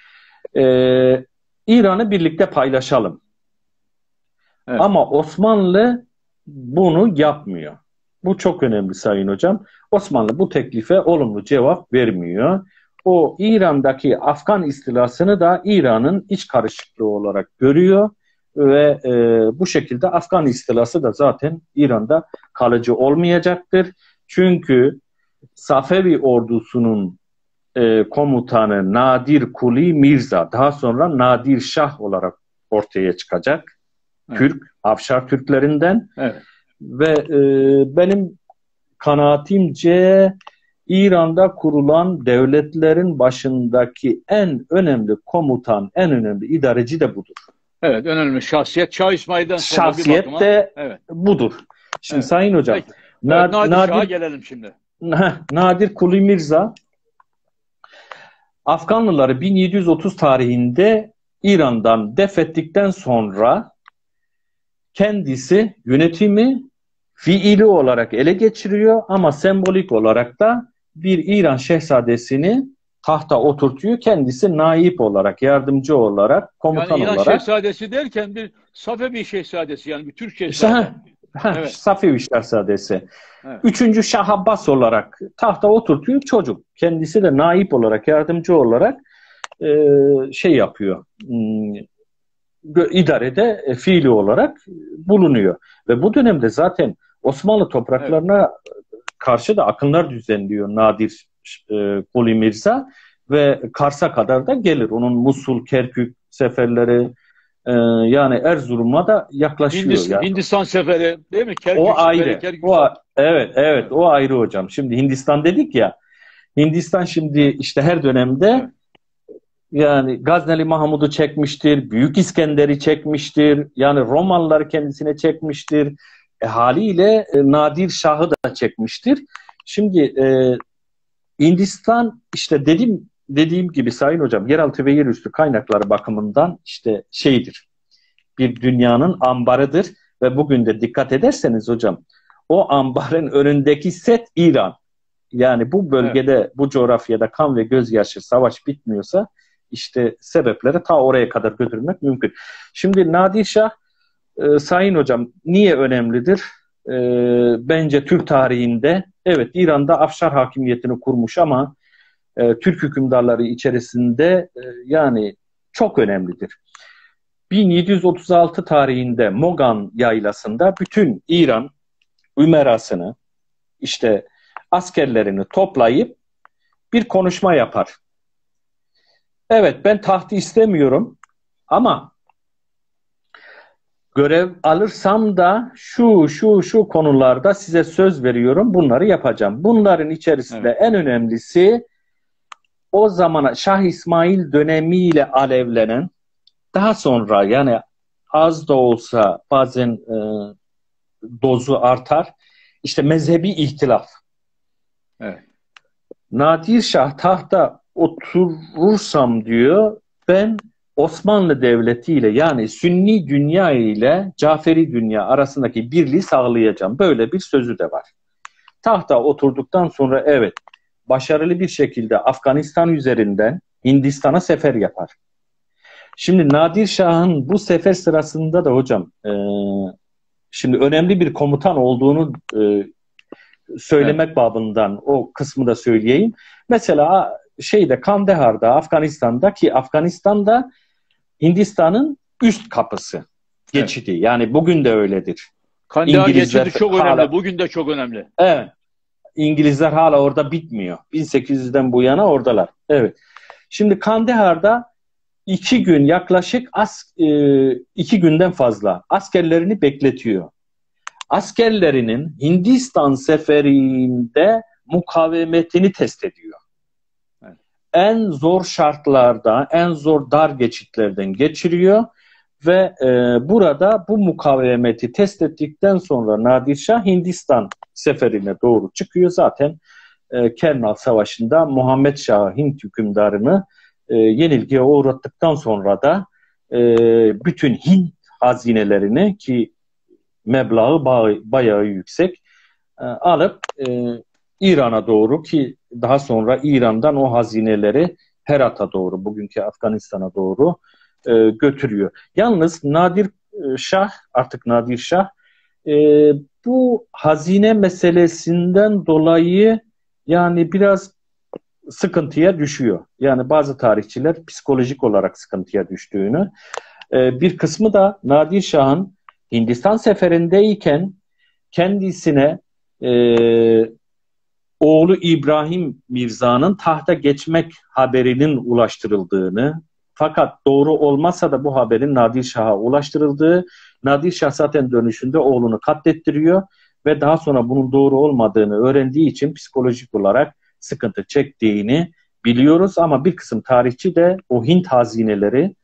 Speaker 2: İran'ı birlikte paylaşalım. Evet. Ama Osmanlı bunu yapmıyor. Bu çok önemli Sayın Hocam. Osmanlı bu teklife olumlu cevap vermiyor. O İran'daki Afgan istilasını da İran'ın iç karışıklığı olarak görüyor ve bu şekilde Afgan istilası da zaten İran'da kalıcı olmayacaktır. Çünkü Safevi ordusunun komutanı Nadir Kuli Mirza daha sonra Nadir Şah olarak ortaya çıkacak. Evet. Türk, Afşar Türklerinden. Evet. Ve benim kanaatimce İran'da kurulan devletlerin başındaki en önemli komutan, en önemli idareci de budur.
Speaker 1: Evet, önemli şahsiyet. Şah İsmail'den sonra
Speaker 2: şahsiyet
Speaker 1: bir bakıma.
Speaker 2: de budur. Şimdi Sayın Hocam.
Speaker 1: Nadir Şah'a gelelim şimdi.
Speaker 2: Nadir Kuli Mirza Afganlıları 1730 tarihinde İran'dan def ettikten sonra kendisi yönetimi fiili olarak ele geçiriyor ama sembolik olarak da bir İran şehzadesini tahta oturtuyor. Kendisi naip olarak, yardımcı olarak, komutan
Speaker 1: yani İran
Speaker 2: olarak.
Speaker 1: Şehzadesi derken bir Safevi şehzadesi yani bir Türk şehzadesi.
Speaker 2: Evet. Safevi şehzadesi. Evet. 3. Şah Abbas olarak tahta oturtuyor çocuk. Kendisi de naip olarak, yardımcı olarak yapıyor. İdarede fiili olarak bulunuyor. Ve bu dönemde zaten Osmanlı topraklarına karşı da akınlar düzenliyor Nadir Kuli Mirza ve Kars'a kadar da gelir. Onun Musul, Kerkük seferleri, Yani Erzurum'a da yaklaşıyor. Yani.
Speaker 1: Hindistan seferi değil mi? Kerkük
Speaker 2: O ayrı.
Speaker 1: seferi, Kerkük
Speaker 2: Evet, o ayrı hocam. Şimdi Hindistan dedik ya. Hindistan şimdi işte her dönemde yani Gazneli Mahmud'u çekmiştir, Büyük İskender'i çekmiştir, yani Romalıları kendisine çekmiştir. Haliyle Nadir Şah'ı da çekmiştir. Şimdi Hindistan işte dediğim gibi Sayın Hocam yeraltı ve yerüstü kaynakları bakımından işte şeydir. Bir dünyanın ambarıdır ve bugün de dikkat ederseniz hocam o ambarın önündeki set İran. Yani bu bölgede, bu coğrafyada kan ve gözyaşı, savaş bitmiyorsa işte sebepleri ta oraya kadar götürmek mümkün. Şimdi Nadir Şah, Sayın Hocam niye önemlidir? Bence Türk tarihinde, evet İran'da Afşar hakimiyetini kurmuş ama Türk hükümdarları içerisinde yani çok önemlidir. 1736 tarihinde Mogan yaylasında bütün İran ümerasını, işte askerlerini toplayıp bir konuşma yapar. Evet, ben tahtı istemiyorum ama görev alırsam da şu konularda size söz veriyorum, bunları yapacağım. Bunların içerisinde en önemlisi o zamana Şah İsmail dönemiyle alevlenen, daha sonra yani az da olsa bazen dozu artar, İşte mezhebi ihtilaf.
Speaker 1: Evet.
Speaker 2: Nadir Şah tahta oturursam diyor, ben Osmanlı Devleti ile yani Sünni dünya ile Caferi dünya arasındaki birliği sağlayacağım. Böyle bir sözü de var. Tahta oturduktan sonra evet başarılı bir şekilde Afganistan üzerinden Hindistan'a sefer yapar. Şimdi Nadir Şah'ın bu sefer sırasında da hocam şimdi önemli bir komutan olduğunu söylemek babından o kısmı da söyleyeyim. Mesela Kandahar'da, Afganistan'da, ki Afganistan'da Hindistan'ın üst kapısı geçidi. Evet. Yani bugün de öyledir.
Speaker 1: Kandahar geçidi çok önemli. Bugün de çok önemli.
Speaker 2: Evet. İngilizler hala orada bitmiyor. 1800'den bu yana oradalar. Evet. Şimdi Kandahar'da 2 gün yaklaşık 2 günden fazla askerlerini bekletiyor. Askerlerinin Hindistan seferinde mukavemetini test ediyor. Evet. En zor şartlarda, en zor dar geçitlerden geçiriyor ve burada bu mukavemeti test ettikten sonra Nadir Şah Hindistan seferine doğru çıkıyor. Zaten Kernal Savaşı'nda Muhammed Şah Hint hükümdarını yenilgiye uğrattıktan sonra da bütün Hint hazinelerini, ki meblağı bayağı yüksek, alıp İran'a doğru, ki daha sonra İran'dan o hazineleri Herat'a doğru, bugünkü Afganistan'a doğru götürüyor. Yalnız Nadir Şah bu hazine meselesinden dolayı yani biraz sıkıntıya düşüyor. Yani bazı tarihçiler psikolojik olarak sıkıntıya düştüğünü, bir kısmı da Nadir Şah'ın Hindistan seferindeyken kendisine oğlu İbrahim Mirza'nın tahta geçmek haberinin ulaştırıldığını, fakat doğru olmazsa da bu haberin Nadir Şah'a ulaştırıldığı, Nadir Şah zaten dönüşünde oğlunu katlettiriyor ve daha sonra bunun doğru olmadığını öğrendiği için psikolojik olarak sıkıntı çektiğini biliyoruz. Ama bir kısım tarihçi de o Hint hazineleri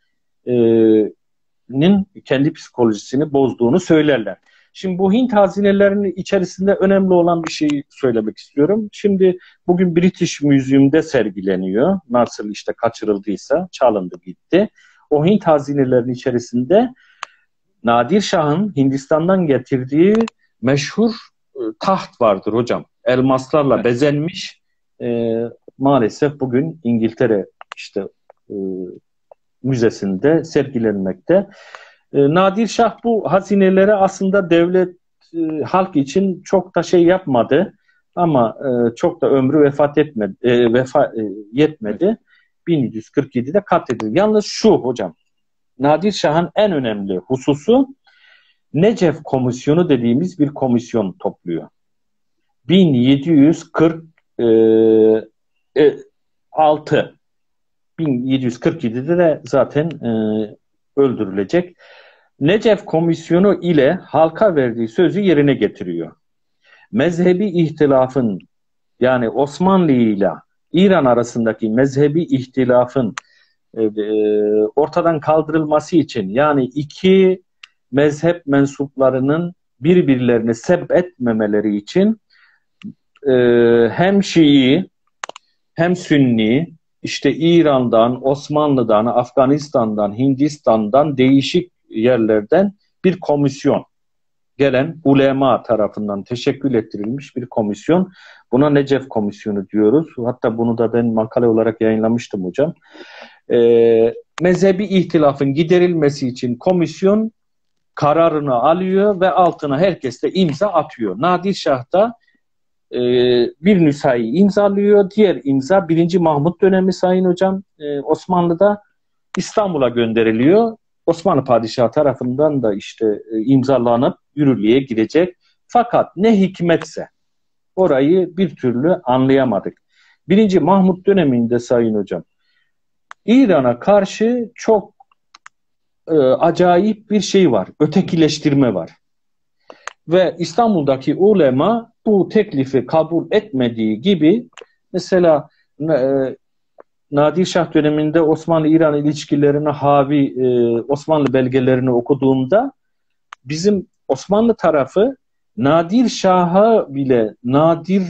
Speaker 2: kendi psikolojisini bozduğunu söylerler. Şimdi bu Hint hazinelerinin içerisinde önemli olan bir şey söylemek istiyorum. Şimdi bugün British Museum'da sergileniyor. Nasıl işte kaçırıldıysa, çalındı gitti. O Hint hazinelerinin içerisinde Nadir Şah'ın Hindistan'dan getirdiği meşhur taht vardır hocam. Elmaslarla bezenmiş. Maalesef bugün İngiltere müzesinde sergilenmekte. Nadir Şah bu hazineleri aslında devlet, halk için çok da yapmadı ama çok da ömrü yetmedi. 1747'de katledildi. Yalnız şu hocam, Nadir Şah'ın en önemli hususu Necef Komisyonu dediğimiz bir komisyon topluyor. 1747'de de zaten öldürülecek. Necef Komisyonu ile halka verdiği sözü yerine getiriyor. Mezhebi ihtilafın, yani Osmanlı ile İran arasındaki mezhebi ihtilafın ortadan kaldırılması için, yani iki mezhep mensuplarının birbirlerini sebp etmemeleri için hem Şii hem Sünni, işte İran'dan, Osmanlı'dan, Afganistan'dan, Hindistan'dan, değişik yerlerden bir komisyon, gelen ulema tarafından teşekkül ettirilmiş bir komisyon. Buna Necef Komisyonu diyoruz. Hatta bunu da ben makale olarak yayınlamıştım hocam. Mezhebi ihtilafın giderilmesi için komisyon kararını alıyor ve altına herkes de imza atıyor. Nadir Şah da bir nüshayı imzalıyor. Diğer imza 1. Mahmut dönemi Sayın Hocam, Osmanlı'da İstanbul'a gönderiliyor. Osmanlı Padişahı tarafından da işte imzalanıp yürürlüğe girecek. Fakat ne hikmetse orayı bir türlü anlayamadık. 1. Mahmut döneminde Sayın Hocam, İran'a karşı çok acayip bir şey var. Ötekileştirme var. Ve İstanbul'daki ulema bu teklifi kabul etmediği gibi, mesela Nadir Şah döneminde Osmanlı-İran ilişkilerine havi Osmanlı belgelerini okuduğumda bizim Osmanlı tarafı Nadir Şah'a bile Nadir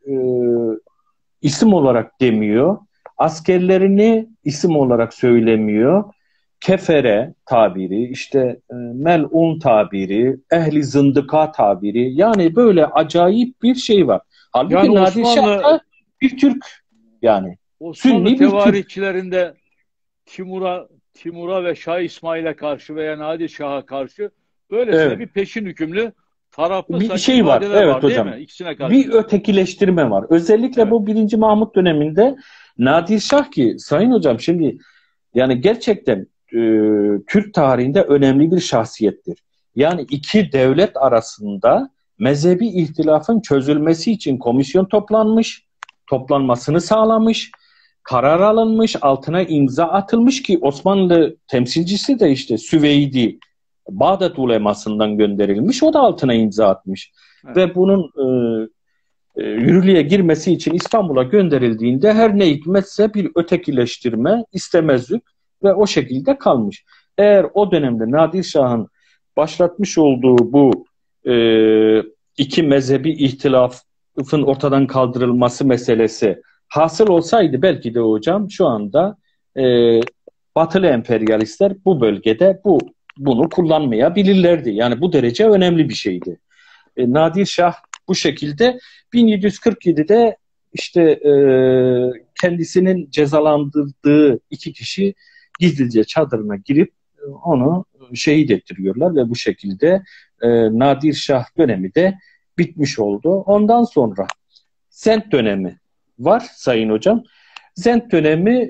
Speaker 2: isim olarak demiyor. Askerlerini isim olarak söylemiyor. Kefere tabiri, işte mel'un tabiri, ehli zındıka tabiri, yani böyle acayip bir şey var. Halbuki
Speaker 1: Yani
Speaker 2: Nadir Şah da bir Türk, yani
Speaker 1: Osmanlı
Speaker 2: Sünni bir Türk.
Speaker 1: tevarikçilerinde Timur'a ve Şah İsmail'e karşı veya Nadir Şah'a karşı böylesine bir peşin hükümlü taraflı
Speaker 2: bir şey var. Evet
Speaker 1: var,
Speaker 2: hocam.
Speaker 1: değil mi? İkisine karşı.
Speaker 2: Bir ötekileştirme var. Özellikle bu 1. Mahmut döneminde Nadir Şah, ki Sayın Hocam şimdi yani gerçekten Türk tarihinde önemli bir şahsiyettir. Yani iki devlet arasında mezhebi ihtilafın çözülmesi için komisyon toplanmış, toplanmasını sağlamış, karar alınmış, altına imza atılmış ki Osmanlı temsilcisi de işte Süveydi, Bağdat ulemasından gönderilmiş, o da altına imza atmış. Evet. Ve bunun yürürlüğe girmesi için İstanbul'a gönderildiğinde her ne hikmetse bir ötekileştirme, istemezlik ve o şekilde kalmış. Eğer o dönemde Nadir Şah'ın başlatmış olduğu bu iki mezhebi ihtilafın ortadan kaldırılması meselesi hasıl olsaydı, belki de hocam şu anda Batılı emperyalistler bu bölgede bunu kullanmayabilirlerdi. Yani bu derece önemli bir şeydi. Nadir Şah bu şekilde 1747'de işte kendisinin cezalandırdığı iki kişi gizlice çadırına girip onu şehit ettiriyorlar ve bu şekilde Nadir Şah dönemi de bitmiş oldu. Ondan sonra Zend dönemi var Sayın Hocam. Zend dönemi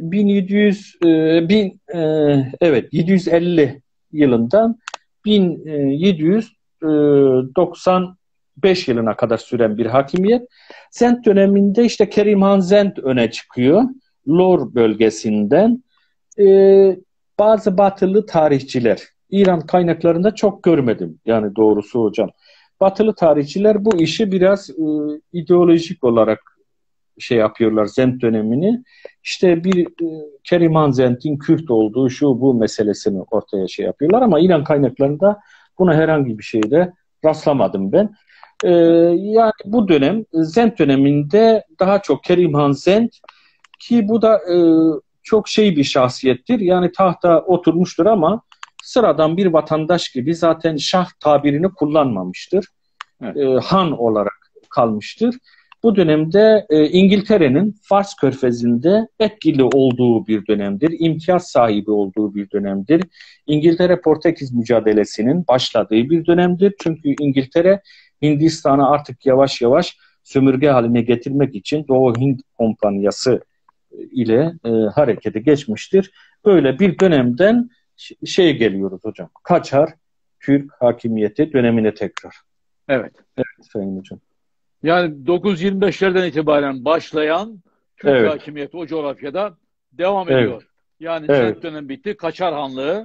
Speaker 2: 750 yılından 1795 yılına kadar süren bir hakimiyet. Zend döneminde işte Kerimhan Zend öne çıkıyor. Lor bölgesinden. Bazı batılı tarihçiler, İran kaynaklarında çok görmedim yani doğrusu hocam. Batılı tarihçiler bu işi biraz ideolojik olarak şey yapıyorlar, Zend dönemini. İşte bir Kerimhan Zend'in Kürt olduğu şu bu meselesini ortaya şey yapıyorlar ama İran kaynaklarında buna herhangi bir şeyde rastlamadım ben. Yani bu dönem Zend döneminde daha çok Kerimhan Zend, ki bu da çok şey bir şahsiyettir. Yani tahta oturmuştur ama sıradan bir vatandaş gibi, zaten şah tabirini kullanmamıştır. Evet. Han olarak kalmıştır. Bu dönemde İngiltere'nin Fars Körfezi'nde etkili olduğu bir dönemdir. İmtiyaz sahibi olduğu bir dönemdir. İngiltere-Portekiz mücadelesinin başladığı bir dönemdir. Çünkü İngiltere Hindistan'ı artık yavaş yavaş sömürge haline getirmek için Doğu Hint Kompanyası ile harekete geçmiştir. Böyle bir dönemden geliyoruz hocam. Kaçar Türk hakimiyeti dönemine tekrar.
Speaker 1: Evet.
Speaker 2: Evet Sayın Hocam.
Speaker 1: Yani 925'lerden itibaren başlayan Türk hakimiyeti o coğrafyada devam ediyor. Yani Zend dönemi bitti. Kaçar Hanlığı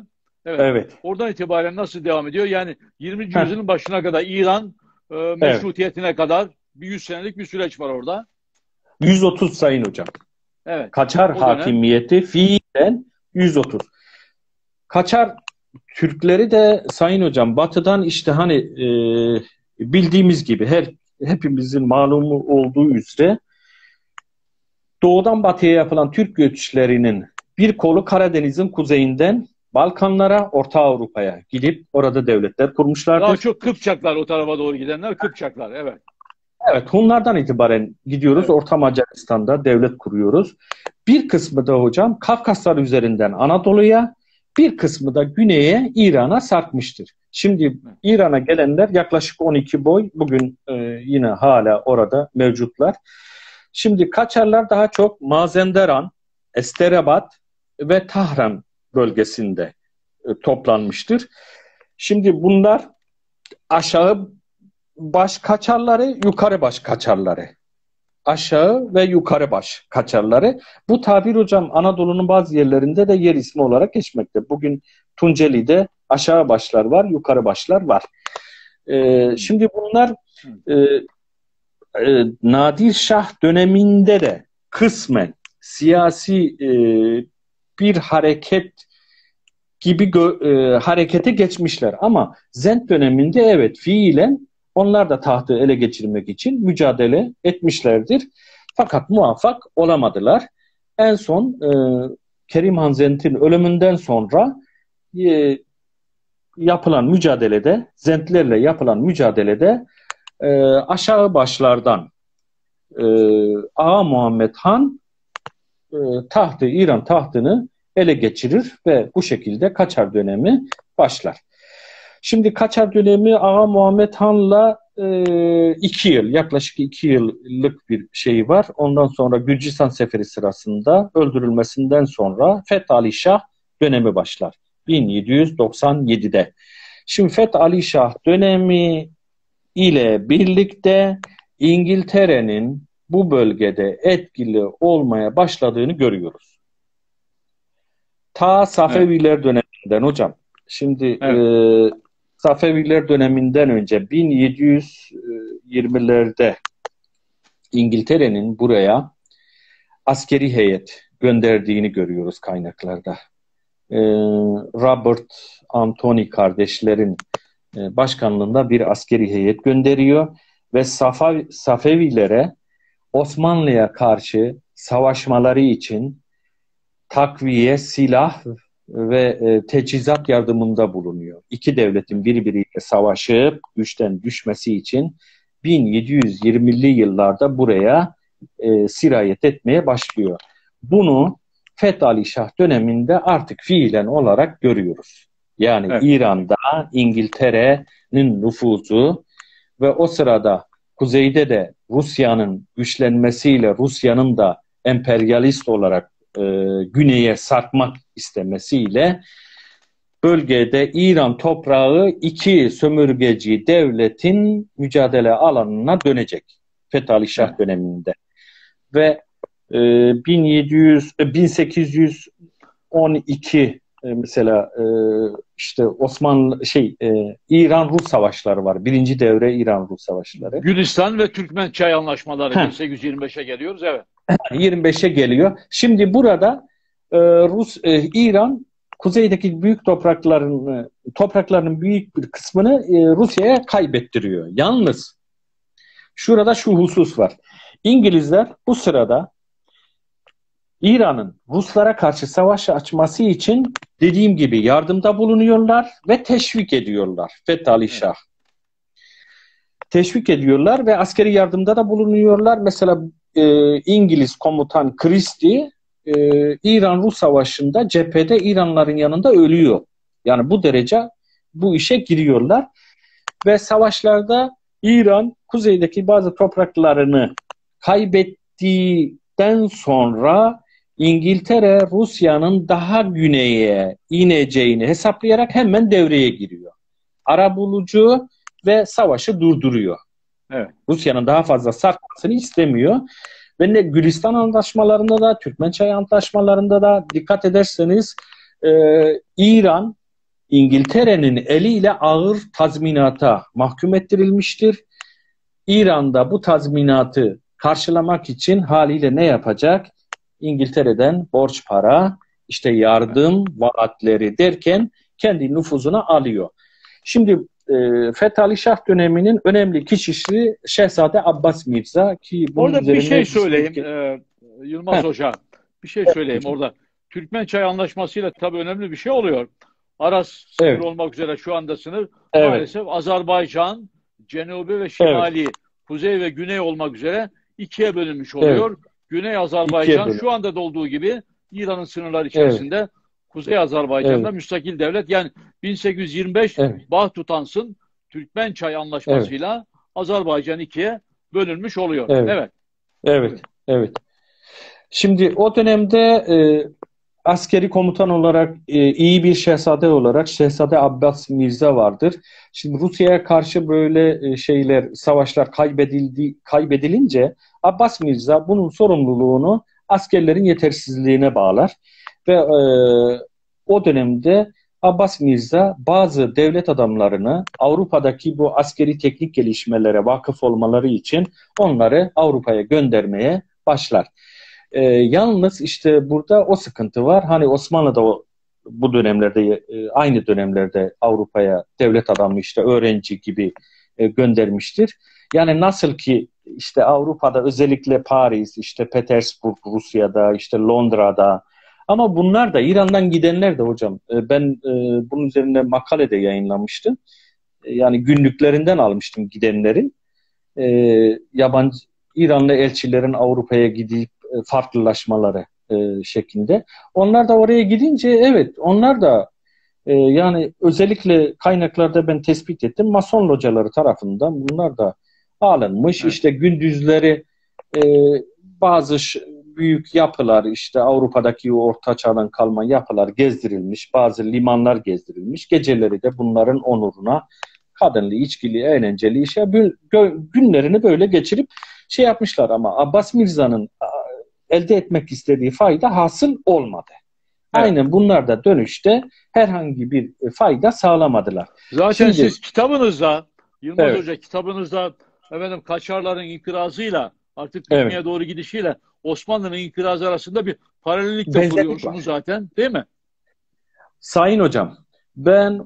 Speaker 1: Evet.
Speaker 2: Evet.
Speaker 1: Oradan itibaren nasıl devam ediyor? Yani 20. yüzyılın başına kadar İran meşrutiyetine kadar bir 100 senelik bir süreç var orada.
Speaker 2: 130 sayın hocam.
Speaker 1: Evet.
Speaker 2: Kaçar
Speaker 1: O dönem
Speaker 2: hakimiyeti fiilen 130. Kaçar Türkleri de sayın hocam batıdan işte hani bildiğimiz gibi hepimizin malumu olduğu üzere doğudan batıya yapılan Türk göçlerinin bir kolu Karadeniz'in kuzeyinden Balkanlara, Orta Avrupa'ya gidip orada devletler
Speaker 1: daha
Speaker 2: kurmuşlardır.
Speaker 1: çok Kıpçaklar, o tarafa doğru gidenler Kıpçaklar. Evet.
Speaker 2: Evet, Hunlardan itibaren gidiyoruz.
Speaker 1: Evet.
Speaker 2: Orta Macaristan'da devlet kuruyoruz. Bir kısmı da hocam Kafkaslar üzerinden Anadolu'ya, bir kısmı da güneye İran'a sarkmıştır. Şimdi İran'a gelenler yaklaşık 12 boy. Bugün yine hala orada mevcutlar. Şimdi Kaçarlar daha çok Mazenderan, Esterebat ve Tahran bölgesinde toplanmıştır. Şimdi bunlar aşağı baş kaçarları, yukarı baş kaçarları. Aşağı ve yukarı baş kaçarları. Bu tabir hocam Anadolu'nun bazı yerlerinde de yer ismi olarak geçmekte. Bugün Tunceli'de aşağı başlar var, yukarı başlar var. Şimdi bunlar Nadir Şah döneminde de kısmen siyasi bir hareket gibi harekete geçmişler. Ama Zend döneminde evet fiilen onlar da tahtı ele geçirmek için mücadele etmişlerdir. Fakat muvaffak olamadılar. En son Kerim Han Zend'in ölümünden sonra yapılan mücadelede, Zendlerle yapılan mücadelede aşağı başlardan Ağa Muhammed Han İran tahtını ele geçirir ve bu şekilde Kaçar dönemi başlar. Şimdi Kaçar dönemi Ağa Muhammed Han'la 2 yıl, yaklaşık 2 yıllık bir şey var. Ondan sonra Gürcistan Seferi sırasında öldürülmesinden sonra Feth Ali Şah dönemi başlar. 1797'de. Şimdi Feth Ali Şah dönemi ile birlikte İngiltere'nin bu bölgede etkili olmaya başladığını görüyoruz. Ta Safeviler döneminden hocam. Şimdi Safeviler döneminden önce 1720'lerde İngiltere'nin buraya askeri heyet gönderdiğini görüyoruz kaynaklarda. Robert Anthony kardeşlerin başkanlığında bir askeri heyet gönderiyor ve Safevilere Osmanlı'ya karşı savaşmaları için takviye, silah ve teçhizat yardımında bulunuyor. İki devletin birbiriyle savaşıp güçten düşmesi için 1720'li yıllarda buraya sirayet etmeye başlıyor. Bunu Feth Ali Şah döneminde artık fiilen olarak görüyoruz. Yani İran'da İngiltere'nin nüfuzu ve o sırada kuzeyde de Rusya'nın güçlenmesiyle Rusya'nın da emperyalist olarak güneye sarkmak istemesiyle bölgede İran toprağı iki sömürgeci devletin mücadele alanına dönecek Feth Ali Şah döneminde. Ve 1812 mesela işte İran-Rus savaşları var. Birinci devre İran-Rus savaşları.
Speaker 1: Gülistan ve Türkmençay anlaşmaları 1825'e geliyoruz. Evet.
Speaker 2: 25'e geliyor. Şimdi burada İran kuzeydeki büyük topraklarının büyük bir kısmını Rusya'ya kaybettiriyor. Yalnız şurada şu husus var. İngilizler bu sırada İran'ın Ruslara karşı savaş açması için dediğim gibi yardımda bulunuyorlar ve teşvik ediyorlar. Feth Ali Şah. Teşvik ediyorlar ve askeri yardımda da bulunuyorlar. Mesela İngiliz komutan Christie İran-Rus savaşında cephede İranlıların yanında ölüyor. Yani bu derece bu işe giriyorlar. Ve savaşlarda İran kuzeydeki bazı topraklarını kaybettiğinden sonra İngiltere Rusya'nın daha güneye ineceğini hesaplayarak hemen devreye giriyor. Arabulucu ve savaşı durduruyor.
Speaker 1: Evet.
Speaker 2: Rusya'nın daha fazla sarkmasını istemiyor. Ve ne Gülistan antlaşmalarında da Türkmençay antlaşmalarında da dikkat ederseniz İran İngiltere'nin eliyle ağır tazminata mahkum ettirilmiştir. İran'da bu tazminatı karşılamak için haliyle ne yapacak? İngiltere'den borç para, işte yardım vaatleri derken kendi nüfuzuna alıyor. Şimdi Fethi Ali Şah döneminin önemli kişisi Şehzade Abbas Mirza ki bunun
Speaker 1: Orada bir şey söyleyeyim Yılmaz
Speaker 2: Heh.
Speaker 1: Hoca. Bir şey söyleyeyim orada. Türkmençay Anlaşması'yla tabii önemli bir şey oluyor. Aras sınır
Speaker 2: Evet.
Speaker 1: olmak üzere şu anda sınır
Speaker 2: Evet.
Speaker 1: maalesef Azerbaycan, Cenubi ve Şimali, Kuzey ve Güney olmak üzere ikiye bölünmüş oluyor.
Speaker 2: Evet.
Speaker 1: Güney Azerbaycan şu anda da olduğu gibi İran'ın sınırları içerisinde, Kuzey Azerbaycan'da müstakil devlet. Yani 1825 Bahtutans'ın Türkmençay Anlaşması'yla Azerbaycan ikiye bölünmüş oluyor.
Speaker 2: Evet. Şimdi o dönemde askeri komutan olarak iyi bir şehzade olarak Şehzade Abbas Mirza vardır. Şimdi Rusya'ya karşı böyle savaşlar kaybedilince Abbas Mirza bunun sorumluluğunu askerlerin yetersizliğine bağlar ve o dönemde Abbas Mirza bazı devlet adamlarını Avrupa'daki bu askeri teknik gelişmelere vakıf olmaları için onları Avrupa'ya göndermeye başlar. Yalnız işte burada o sıkıntı var. Hani Osmanlı da bu dönemlerde aynı dönemlerde Avrupa'ya devlet adamı işte öğrenci gibi göndermiştir. Yani nasıl ki işte Avrupa'da özellikle Paris, işte Petersburg, Rusya'da, işte Londra'da ama bunlar da İran'dan gidenler de hocam. Ben bunun üzerine makale de yayınlamıştım. Yani günlüklerinden almıştım gidenlerin. Yabancı İranlı elçilerin Avrupa'ya gidip farklılaşmaları şeklinde. Onlar da oraya gidince evet onlar da yani özellikle kaynaklarda ben tespit ettim. Mason locaları tarafından bunlar da alınmış. Evet. İşte gündüzleri bazı büyük yapılar işte Avrupa'daki Orta Çağ'dan kalma yapılar gezdirilmiş. Bazı limanlar gezdirilmiş. Geceleri de bunların onuruna kadınlı, içkili, eğlenceli günlerini böyle geçirip yapmışlar ama Abbas Mirza'nın elde etmek istediği fayda hasıl olmadı. Evet. Aynen bunlar da dönüşte herhangi bir fayda sağlamadılar.
Speaker 1: Zaten siz kitabınızda, Yılmaz Hoca kitabınızda Kaçarların inkırazıyla artık Türkiye'ye doğru gidişiyle Osmanlı'nın inkırazı arasında bir paralellik de kuruyorsunuz zaten değil mi?
Speaker 2: Sayın Hocam ben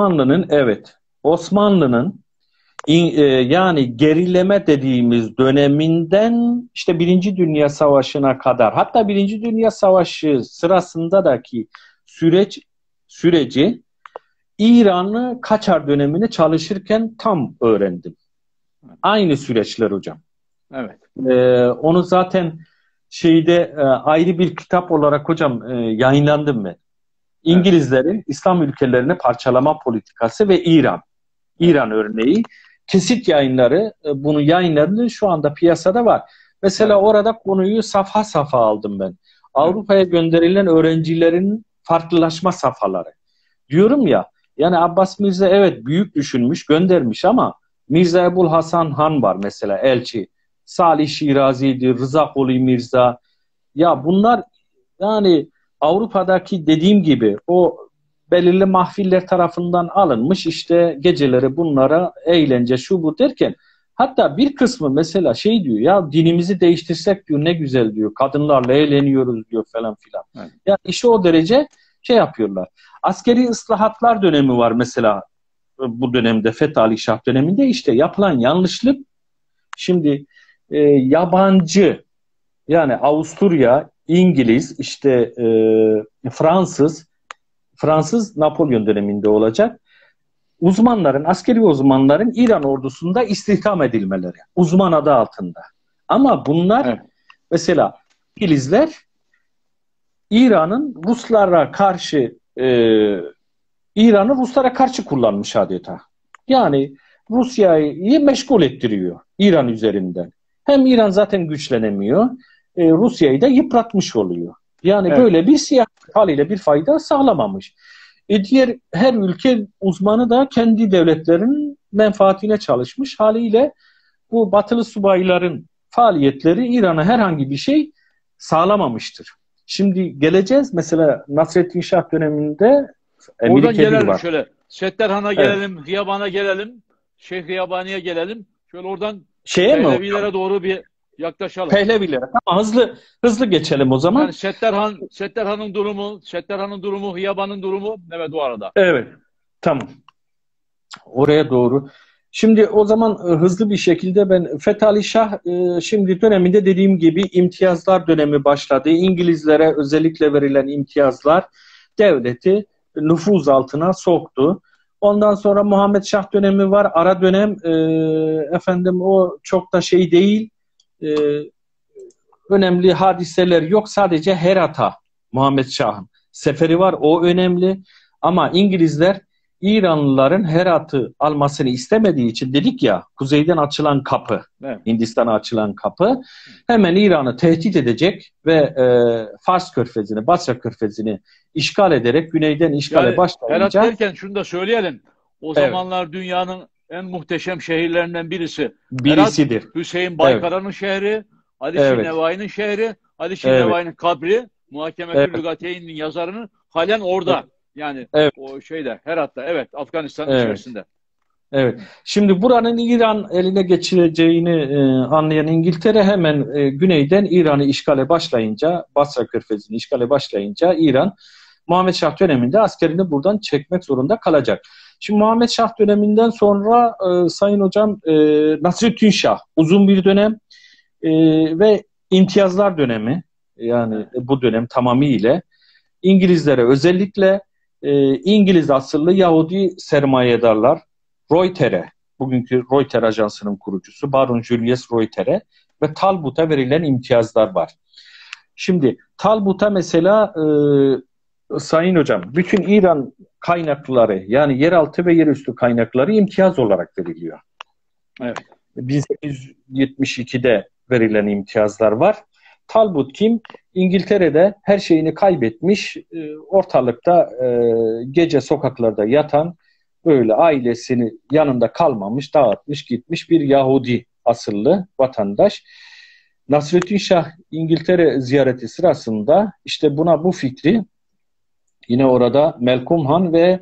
Speaker 2: Osmanlı'nın yani gerileme dediğimiz döneminden işte Birinci Dünya Savaşı'na kadar hatta Birinci Dünya Savaşı sırasındaki süreci İran'ı Kaçar dönemini çalışırken tam öğrendim. Aynı süreçler hocam.
Speaker 1: Evet.
Speaker 2: Onu zaten ayrı bir kitap olarak hocam yayınlandım ben. İngilizlerin İslam ülkelerini parçalama politikası ve İran örneği. Kesit yayınları bunu yayınladı. Şu anda piyasada var. Mesela orada konuyu safha safha aldım ben. Avrupa'ya gönderilen öğrencilerin farklılaşma safhaları. Diyorum ya yani Abbas Mirza büyük düşünmüş göndermiş ama Mirza Ebul Hasan Han var mesela elçi. Salih Şirazi'dir, Rıza Koli Mirza. Ya bunlar yani Avrupa'daki dediğim gibi o belirli mahfiller tarafından alınmış işte geceleri bunlara eğlence şu bu derken hatta bir kısmı mesela diyor ya dinimizi değiştirsek diyor ne güzel diyor kadınlarla eğleniyoruz diyor falan filan. Evet. Ya işi o derece yapıyorlar. Askeri ıslahatlar dönemi var mesela bu dönemde Fethi Ali Şah döneminde işte yapılan yanlışlık şimdi yabancı yani Avusturya, İngiliz işte Fransız Napolyon döneminde olacak. Askeri uzmanların İran ordusunda istihdam edilmeleri. Uzman adı altında. Ama bunlar mesela İngilizler İran'ı Ruslara karşı kullanmış adeta. Yani Rusya'yı meşgul ettiriyor İran üzerinden. Hem İran zaten güçlenemiyor. Rusya'yı da yıpratmış oluyor. Yani böyle bir siyaset haliyle bir fayda sağlamamış. Diğer her ülke uzmanı da kendi devletlerinin menfaatine çalışmış. Haliyle bu batılı subayların faaliyetleri İran'a herhangi bir şey sağlamamıştır. Şimdi geleceğiz mesela Nasreddin Şah döneminde Emir
Speaker 1: Oradan
Speaker 2: Kebir
Speaker 1: gelelim
Speaker 2: var.
Speaker 1: şöyle. Settarhan'a
Speaker 2: Evet.
Speaker 1: gelelim, Hıyaban'a gelelim. Şeyh Hıyabani'ye gelelim. Şöyle oradan
Speaker 2: Şeye mi hocam?
Speaker 1: Pehlevilere doğru bir yaklaşalım.
Speaker 2: Pehlevilere. Tamam, hızlı geçelim o
Speaker 1: Yani
Speaker 2: zaman.
Speaker 1: Settarhan'ın durumu, Hıyaban'ın durumu, evet o arada.
Speaker 2: Evet. Tamam. Oraya doğru. Şimdi o zaman hızlı bir şekilde ben Fethali Şah şimdi döneminde dediğim gibi imtiyazlar dönemi başladı. İngilizlere özellikle verilen imtiyazlar devleti nüfuz altına soktu. Ondan sonra Muhammed Şah dönemi var. Ara dönem efendim o çok da şey değil. E, önemli hadiseler yok. Sadece Herat'a Muhammed Şah'ın seferi var. O önemli. Ama İngilizler İranlıların Herat'ı almasını istemediği için dedik ya, kuzeyden açılan kapı,
Speaker 1: Evet.
Speaker 2: Hindistan'a açılan kapı hemen İran'ı tehdit edecek ve Fars Körfezi'ni, Basra Körfezi'ni işgal ederek güneyden işgale
Speaker 1: Yani Herat
Speaker 2: başlayınca
Speaker 1: derken şunu da söyleyelim. O
Speaker 2: evet,
Speaker 1: zamanlar dünyanın en muhteşem şehirlerinden birisi. Herat,
Speaker 2: birisidir.
Speaker 1: Hüseyin
Speaker 2: Evet,
Speaker 1: Baykara'nın şehri, Ali
Speaker 2: evet,
Speaker 1: Şirnevai'nin şehri, Ali
Speaker 2: evet,
Speaker 1: Şirnevai'nin kabri, Muhakeme-tü
Speaker 2: evet,
Speaker 1: Lügateyn'in yazarının halen orada. Yani
Speaker 2: evet,
Speaker 1: o şeyde, Herat'ta, evet, Afganistan'ın
Speaker 2: evet.
Speaker 1: içerisinde.
Speaker 2: Evet. Şimdi buranın İran eline geçireceğini anlayan İngiltere hemen güneyden İran'ı işgale başlayınca, Basra Körfezi'ni işgale başlayınca İran Muhammed Şah döneminde askerini buradan çekmek zorunda kalacak. Şimdi Muhammed Şah döneminden sonra Sayın Hocam Nasrettin Şah uzun bir dönem ve imtiyazlar dönemi, yani bu dönem tamamıyla İngilizlere özellikle İngiliz asıllı Yahudi sermayedarlar Reuter'e, bugünkü Reuter ajansının kurucusu Baron Julius Reuter'e ve Talbot'a verilen imtiyazlar var. Şimdi Talbot'a mesela Sayın Hocam bütün İran kaynakları, yani yeraltı ve yerüstü kaynakları imtiyaz olarak veriliyor.
Speaker 1: Evet.
Speaker 2: 1872'de verilen imtiyazlar var. Talbot kim? İngiltere'de her şeyini kaybetmiş, ortalıkta gece sokaklarda yatan, böyle ailesini yanında kalmamış, dağıtmış gitmiş bir Yahudi asıllı vatandaş. Nasrettin Şah İngiltere ziyareti sırasında işte bu fikri yine orada Melkum Han ve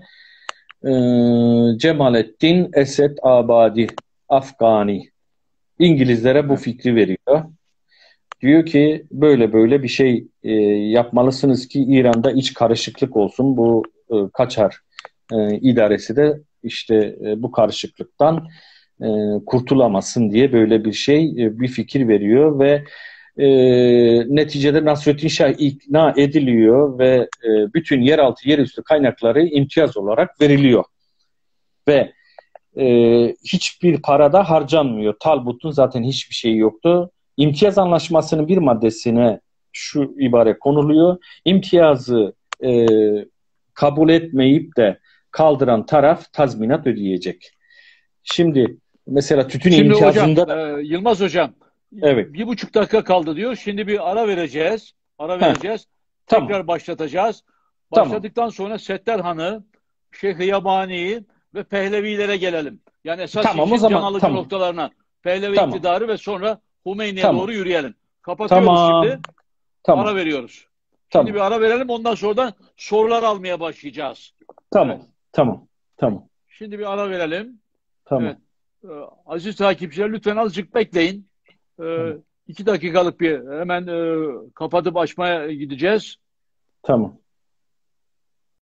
Speaker 2: Cemalettin Esed Abadi Afgani İngilizlere bu fikri veriyor. Diyor ki böyle böyle bir şey yapmalısınız ki İran'da iç karışıklık olsun. Bu Kaçar idaresi de işte bu karışıklıktan kurtulamasın diye böyle bir bir fikir veriyor ve neticede Nasrettin Şah ikna ediliyor ve bütün yeraltı yerüstü kaynakları imtiyaz olarak veriliyor. Ve hiçbir parada harcanmıyor. Talbot'un zaten hiçbir şeyi yoktu. İmtiyaz anlaşmasının bir maddesine şu ibare konuluyor. İmtiyazı kabul etmeyip de kaldıran taraf tazminat ödeyecek. Şimdi mesela tütün
Speaker 1: Şimdi hocam,
Speaker 2: imtiyazında
Speaker 1: Yılmaz hocam,
Speaker 2: evet.
Speaker 1: 1,5 dakika kaldı diyor. Şimdi bir ara vereceğiz. Ara vereceğiz.
Speaker 2: Tamam.
Speaker 1: Tekrar başlatacağız.
Speaker 2: Tamam.
Speaker 1: Başladıktan sonra Settarhan'ı, Şeyh Hıyabani'yi ve Pehlevilere gelelim. Yani esas
Speaker 2: Tamam, o
Speaker 1: işin can
Speaker 2: zaman
Speaker 1: alıcı
Speaker 2: tamam.
Speaker 1: noktalarına. Pehlevi
Speaker 2: Tamam.
Speaker 1: iktidarı ve sonra Hümeyni'ye
Speaker 2: Tamam.
Speaker 1: doğru yürüyelim. Kapatıyoruz
Speaker 2: Tamam.
Speaker 1: şimdi.
Speaker 2: Tamam.
Speaker 1: Ara veriyoruz. Şimdi
Speaker 2: Tamam.
Speaker 1: bir ara verelim. Ondan sonra sorular almaya başlayacağız.
Speaker 2: Tamam.
Speaker 1: Evet.
Speaker 2: Tamam. Tamam.
Speaker 1: Şimdi bir ara verelim.
Speaker 2: Tamam.
Speaker 1: Evet. Aziz takipçiler lütfen azıcık bekleyin. 2 dakikalık bir hemen kapatıp açmaya gideceğiz.
Speaker 2: Tamam.